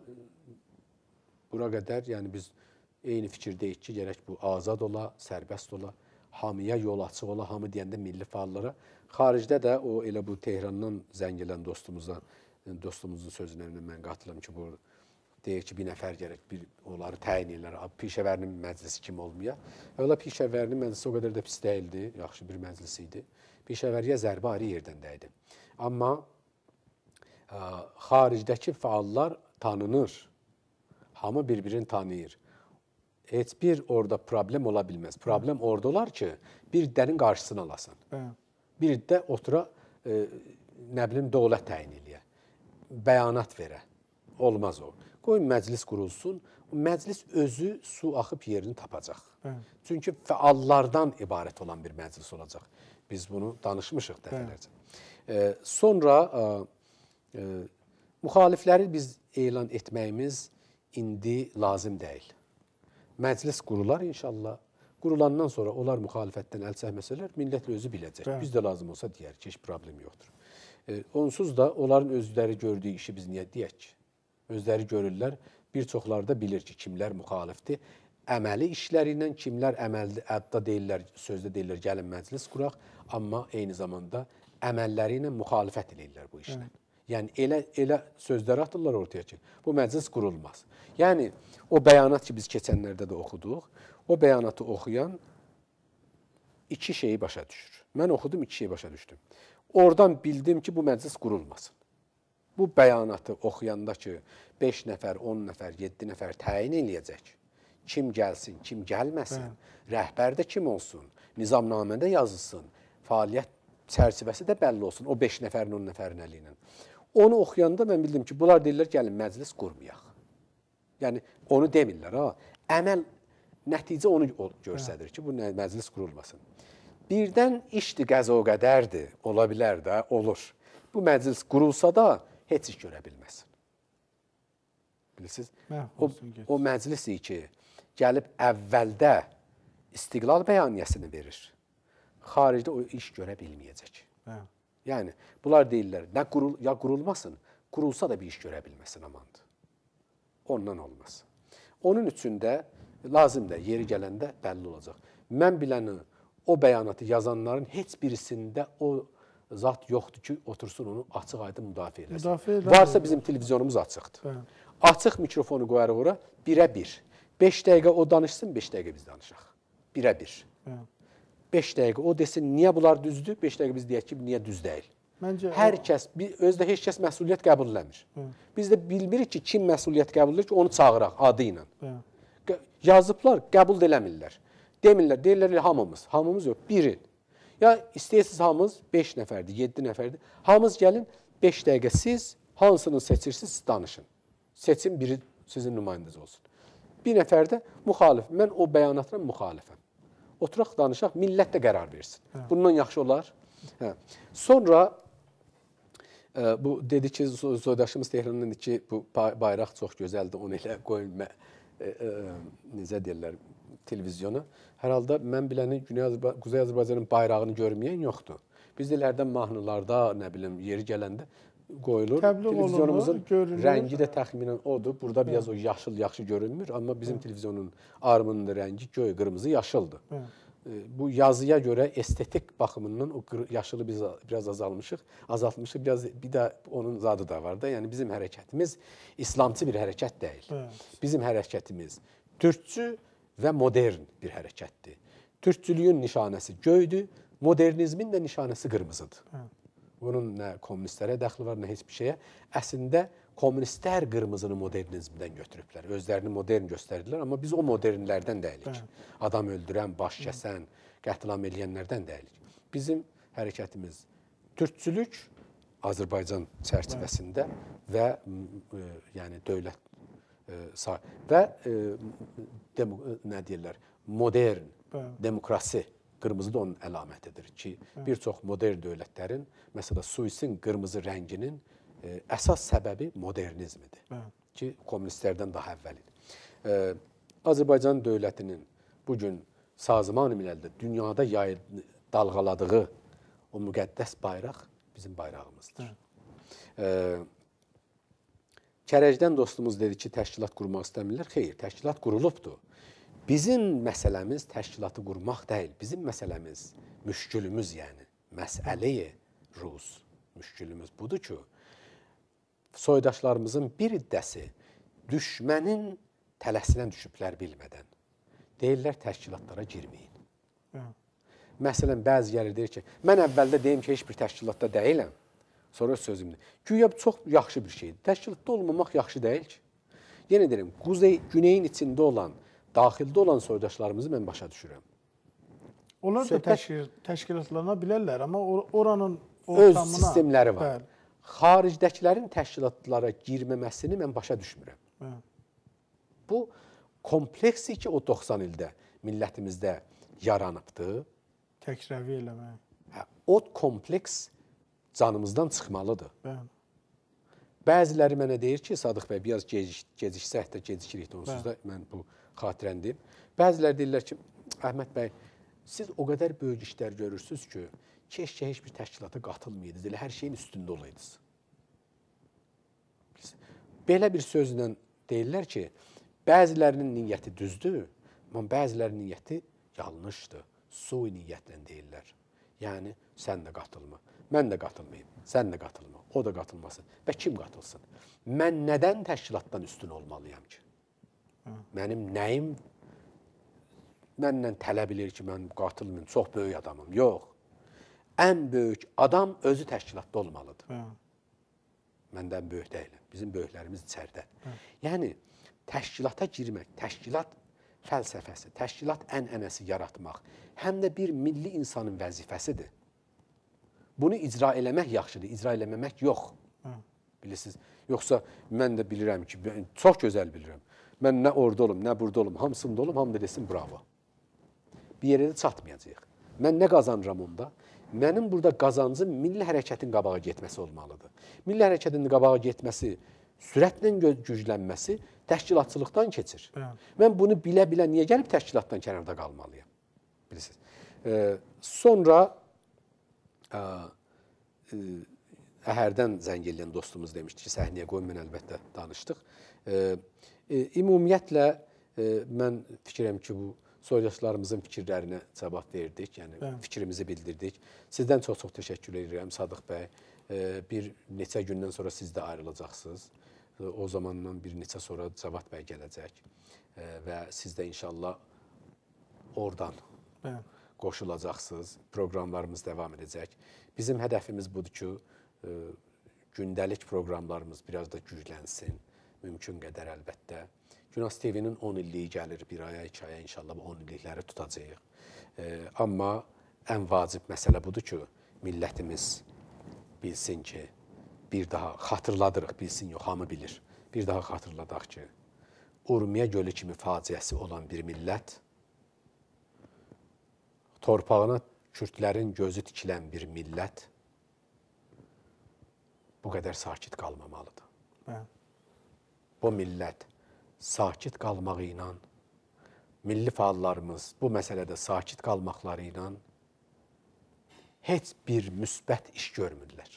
bura qədər, yəni biz eyni fikirdəyik ki, gərək bu azad ola, sərbəst ola, hamıya yol açıq ola, hamı deyəndə milli fəallara. Xaricdə də o elə bu Tehrandan zəng gələn dostumuzun sözünə mən qatılıram ki, bu deyək ki, bir nəfər gərək onları təyin edirlər, Pişəvərinin məclisi kimi olmaya. Əvvəla Pişəvərinin məclisi o qədər də pis deyildi, yaxşı bir məclis idi. Pişəvəriyə zərbə ayrı yerdən dəydi. Amma xaricdəki fəallar tanınır, hamı bir-birini tanıyır. Heç bir orada problem ola bilməz. Problem orada olar ki, bir dənin qarşısını alasın. Bir də otura, nə bilim, dövlət təyin eləyə, bəyanat verə. Olmaz o. Qoy məclis qurulsun, məclis özü su axıb yerini tapacaq. Çünki fəallardan ibarət olan bir məclis olacaq. Biz bunu danışmışıq dəfələrcə. Sonra müxalifləri biz elan etməyimiz indi lazım deyil. Məclis qurular inşallah. Qurulandan sonra onlar müxalifətdən əl çəkməsələr, millətlə özü biləcək. Biz də lazım olsa deyərik ki, heç problem yoxdur. Onsuz da onların özləri gördüyü işi biz niyə deyək ki? Özləri görürlər, bir çoxları da bilir ki, kimlər müxalifdir. Əməli işləri ilə kimlər ədda deyirlər, sözdə deyirlər, gəlin məclis quraq, amma eyni zamanda əməlləri ilə müxalifət edirlər bu işlə. Yəni, elə sözlər atırlar ortaya ki, bu məclis qurulmaz. Yəni, o bəyanat ki, biz keçənlərdə də oxuduq, o bəyanatı oxuyan 2 şeyi başa düşür. Mən oxudum, 2 şeyi başa düşdüm. Oradan bildim ki, bu məclis qurulmasın. Bu bəyanatı oxuyanda ki, 5 nəfər, 10 nəfər, 7 nəfər təyin eləyəcək Kim gəlsin, kim gəlməsin, rəhbərdə kim olsun, nizamnamədə yazılsın, fəaliyyət çərçivəsi də bəlli olsun, o 5 nəfərin, 10 nəfərin əli ilə. Onu oxuyanda mən bildim ki, bunlar deyirlər, gəlin məclis qurmayaq. Yəni, onu demirlər, əməl, nəticə onu göstərir ki, bu məclis qurulmasın. Birdən işdir, qəza o qədərdir, ola bilər də, olur. Bu məclis qurulsa da heç iş görə bilməsin. Bilirsiniz? O məclis ki, gəlib əvvəldə istiqlal bəyaniyəsini verir. Xaricdə o iş görə bilməyəcək. Yəni, bunlar deyirlər, ya qurulmasın, qurulsa da bir iş görə bilməsin, amandır. Ondan olmaz. Onun üçün də lazım da yeri gələndə bəlli olacaq. Mən biləni, o bəyanatı yazanların heç birisində o zat yoxdur ki, otursun onu açıq-aydın müdafiə eləsin. Varsa bizim televizyonumuz açıqdır. Açıq mikrofonu qoyarıq ora, birə-bir. 5 dəqiqə o danışsın, 5 dəqiqə biz danışaq. Birə-bir. 5 dəqiqə o desin, niyə bunlar düzdür? 5 dəqiqə biz deyək ki, niyə düz deyil? Hər kəs, özdə heç kəs məsuliyyət qəbul eləmir. Biz də bilmirik ki, kim məsuliyyət qəbul edir ki, onu çağıraq adı ilə. Yazıblar, qəbul eləmirlər. Demirlər, deyirlər hamımız. Hamımız yox, biri. Ya istəyirsiniz hamımız 5 nəfərdir, 7 nəfərdir. Hamımız gəlin, 5 dəqiqə siz hansını seçirsiniz, siz danışın. Seçin, biri sizin nümayəndəniz olsun. Bir nəfər də müxalif. Mən o bəyanatla müxalifəm. Oturaq, danışaq, millət də qərar versin. Bundan yaxşı olar. Sonra, bu dedi ki, soydaşımız Tehran'dan ki, bu bayraq çox gözəldir, onu elə qoyun, necə deyirlər, televizyonu. Hər halda mən biləni Quzey Azərbaycanın bayrağını görməyən yoxdur. Biz dillərdən mahnılarda, nə bilim, yeri gələndə qoyulur. Televizyonumuzun rəngi də təxminən odur. Burada biraz o yaşıl yaxşı görünmür, amma bizim televizyonun armının rəngi göy, qırmızı, yaşıldır. Bu yazıya görə estetik baxımından o yaşılı biz biraz azaltmışıq. Bir də onun zadı da var da. Yəni bizim hərəkətimiz İslamçı bir hərəkət deyil. Bizim hərəkətimiz türkçü və modern bir hərəkətdir. Türkçülüyün nişanəsi göydür, modernizmin də nişanəsi qırmızıdır. Bunun nə kommunistlərə dəxli var, nə heç bir şeyə. Əslində, kommunistlər qırmızını modernizmdən götürüblər. Özlərini modern göstərdilər, amma biz o modernlərdən deyilik. Adam öldürən, baş kəsən, qətlam eləyənlərdən deyilik. Bizim hərəkətimiz türkçülük Azərbaycan çərçivəsində və yəni dövlət və nə deyirlər, modern, demokrasi, qırmızı da onun əlamətidir ki, bir çox modern dövlətlərin, məsələn, Suisin qırmızı rənginin əsas səbəbi modernizmidir ki, kommunistlərdən daha əvvəlidir. Azərbaycan dövlətinin bugün Sazıman-ı Miləldə dünyada dalğaladığı o müqəddəs bayraq bizim bayrağımızdır. Kərəcdən dostumuz dedi ki, təşkilat qurmaq istəmirlər. Xeyr, təşkilat qurulubdur. Bizim məsələmiz təşkilatı qurmaq deyil. Bizim məsələmiz, müşkülümüz yəni, məsələ-i ruz, müşkülümüz budur ki, soydaşlarımızın bir iddəsi düşmənin tələsinə düşüblər bilmədən. Deyirlər, təşkilatlara girməyin. Məsələn, bəzi gəlir deyir ki, mən əvvəldə deyim ki, heç bir təşkilatda deyiləm. Sonra sözümdür. Güya çox yaxşı bir şeydir. Təşkilatda olmamaq yaxşı deyil ki. Yenə deyirəm, güneyin içində olan, daxildə olan soydaşlarımızı mən başa düşürəm. Onlar da təşkilatlana bilərlər, amma oranın öz sistemləri var. Xaricdəkilərin təşkilatlara girməməsini mən başa düşmürəm. Bu kompleksi ki, o 90 ildə millətimizdə yaranıbdır. Təkrəvi eləmək. O kompleks canımızdan çıxmalıdır. Bəziləri mənə deyir ki, Sadıq bəy, biraz gecişsək də gecikirik də onsuz da mən bu xatirəni deyim. Bəziləri deyirlər ki, Əhməd bəy, siz o qədər böyük işlər görürsünüz ki, keşkə heç bir təşkilata qatılmaydınız, elə hər şeyin üstündə olaydınız. Belə bir sözlə deyirlər ki, bəzilərinin niyyəti düzdür, amma bəzilərinin niyyəti yanlışdır. Sui niyyətlə deyirlər. Yəni, sən də qatılma, mən də qatılmayayım, sən də qatılma, o da qatılmasın və kim qatılsın? Mən nədən təşkilatdan üstün olmalıyam ki? Mənim nəyim məndən tələb edir ki, mən qatılmayayım, çox böyük adamım. Yox. Ən böyük adam özü təşkilatda olmalıdır. Məndən böyük deyiləm. Bizim böyüklərimiz içəridə. Yəni, təşkilata girmək, təşkilat fəlsəfəsi, təşkilat ənənəsi yaratmaq həm də bir milli insanın vəzifəsidir. Bunu icra eləmək yaxşıdır, icra eləməmək yox. Bilirsiniz? Yoxsa mən də bilirəm ki, çox gözəl bilirəm. Mən nə orada olum, nə burada olum, hamısında olum, hamı da desin bravo. Bir yerə də çatmayacaq. Mən nə qazanıram onda? Mənim burada qazancım milli hərəkətin qabağa getməsi olmalıdır. Milli hərəkətin qabağa getməsi, sürətlə güclənməsi təşkilatçılıqdan keçir. Mən bunu bilə-bilə niyə gəlib təşkilatdan kənarda qalmalıyam? Bilirsiniz? Sonra Əhərdən zəng eləyən dostumuz demişdi ki, səhnəyə qoyun, mən əlbəttə danışdıq. Ümumiyyətlə, mən fikirəm ki, bu soydaşlarımızın fikirlərinə cavab verdik, yəni fikrimizi bildirdik. Sizdən çox-çox təşəkkür edirəm, Sadıq bəy. Bir neçə gündən sonra siz də ayrılacaqsınız. O zamandan bir neçə sonra Cavad bəy gələcək və siz də inşallah oradan qoşulacaqsınız. Proqramlarımız davam edəcək. Bizim hədəfimiz budur ki, gündəlik proqramlarımız biraz da güclənsin, mümkün qədər əlbəttə. Günas TV-nin 10 illiyi gəlir, bir aya, 2 aya inşallah bu 10 illikləri tutacağıq. Amma ən vacib məsələ budur ki, millətimiz bilsin ki, bir daha xatırladırıq, bilsin yox, hamı bilir. Bir daha xatırladaq ki, Urmiya gölü kimi faciəsi olan bir millət, torpağına Kürdlərin gözü tikilən bir millət bu qədər sakit qalmamalıdır. Bu millət sakit qalmağı ilə, milli fəallarımız bu məsələdə sakit qalmaqları ilə heç bir müsbət iş görmürlər.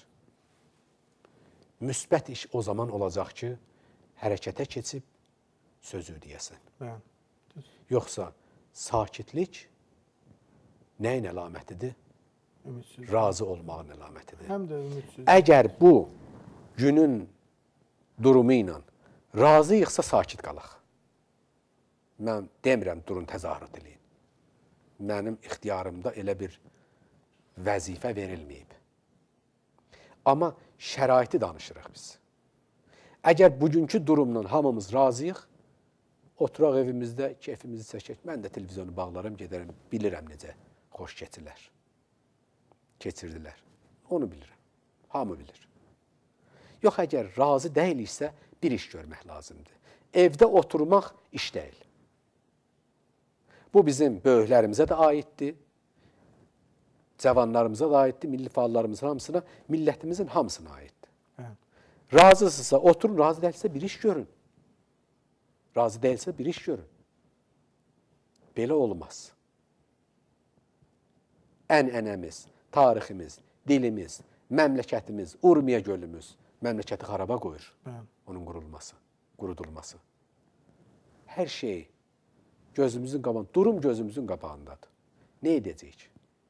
Müsbət iş o zaman olacaq ki, hərəkətə keçib sözü deyəsən. Yoxsa sakitlik nəyin əlamətidir? Razı olmağın əlamətidir. Həm də ümidsiz. Əgər bu günün durumu ilə razıyıqsa sakit qalaq. Mən demirəm, durun təzahürat eləyin. Mənim ixtiyarımda elə bir vəzifə verilməyib. Amma şəraiti danışırıq biz. Əgər bugünkü durumla hamımız razıyıq, oturaq evimizdə, keyfimizi çəkək. Mən də televizyonu bağlarım, gedərəm, bilirəm necə xoş keçirdilər. Onu bilirəm. Hamı bilir. Yox, əgər razı deyiliksə, bir iş görmək lazımdır. Evdə oturmaq iş deyil. Bu bizim böyüklərimizə də aiddir, cavanlarımıza da aiddir, milli fəallarımızın hamısına, millətimizin hamısına aiddir. Razısınızsa oturun, razı deyilsə bir iş görün. Razı deyilsə bir iş görün. Belə olmaz. Ənənəmiz, tariximiz, dilimiz, məmləkətimiz, Urmiya gölümüz məmləkəti xaraba qoyur. Onun qurudulması. Hər şey gözümüzün qabağında, durum gözümüzün qabağındadır. Nə edəcəyik?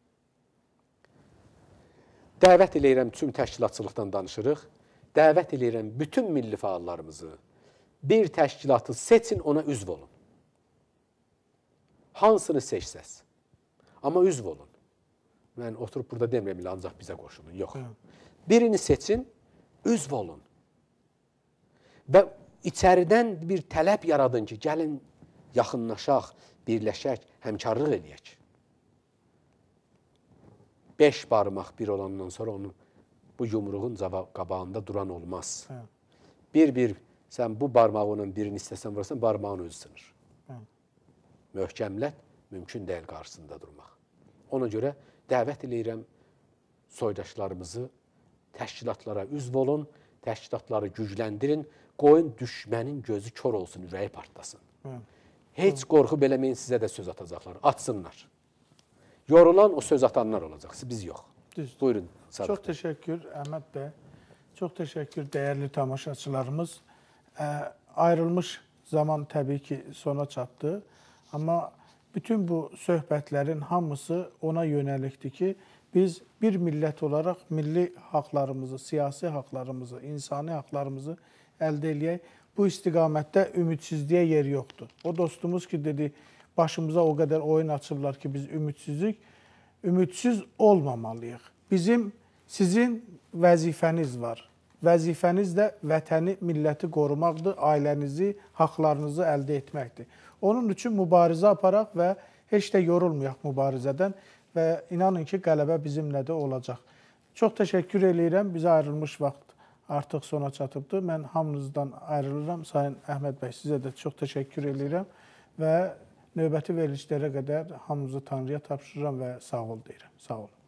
Dəvət eləyirəm, tüm təşkilatçılıqdan danışırıq. Dəvət eləyirəm bütün milli fəallarımızı, bir təşkilatı seçin, ona üzv olun. Hansını seçsəz. Amma üzv olun. Mən oturub burada demirəm, ancaq bizə qoşulun. Yox. Birini seçin, üzv olun. Və içəridən bir tələb yaradın ki, gəlin, yaxınlaşaq, birləşək, həmkarlıq eləyək. 5 barmaq bir olandan sonra onu bu yumruğun qabağında duran olmaz. Bir, sən bu barmağının birini istəsən vurarsan, barmağın özü sınır. Möhkəmlət mümkün deyil qarşısında durmaq. Ona görə dəvət eləyirəm soydaşlarımızı təşkilatlara üzv olun, təşkilatları gücləndirin, qoyun düşmənin gözü kör olsun, ürəyi partlasın. Heç qorxu beləməyin, sizə də söz atacaqlar, atsınlar. Yorulan o söz atanlar olacaq, biz yox. Buyurun, Sadıq. Çox təşəkkür, Əhməd bəy. Çox təşəkkür, dəyərli tamaşaçılarımız. Ayrılmış zaman təbii ki sona çatdı. Amma bütün bu söhbətlərin hamısı ona yönəlikdir ki, biz bir millət olaraq milli haqlarımızı, siyasi haqlarımızı, insani haqlarımızı əldə eləyək. Bu istiqamətdə ümidsizliyə yer yoxdur. O dostumuz ki, dedi, başımıza o qədər oyun açıblar ki, biz ümidsizik. Ümidsiz olmamalıyıq. Sizin vəzifəniz var. Vəzifəniz də vətəni, milləti qorumaqdır, ailənizi, haqlarınızı əldə etməkdir. Onun üçün mübarizə aparaq və heç də yorulmayaq mübarizədən və inanın ki, qələbə bizimlə də olacaq. Çox təşəkkür edirəm. Bizə ayrılmış vaxt artıq sona çatıbdır. Mən hamınızdan ayrılıram. Sayın Əhməd bəy, sizə də çox təşəkkür edirəm və növbəti verilişlərə qədər hamınızı Tanrıya tapşırıram və sağ ol deyirəm. Sağ olun.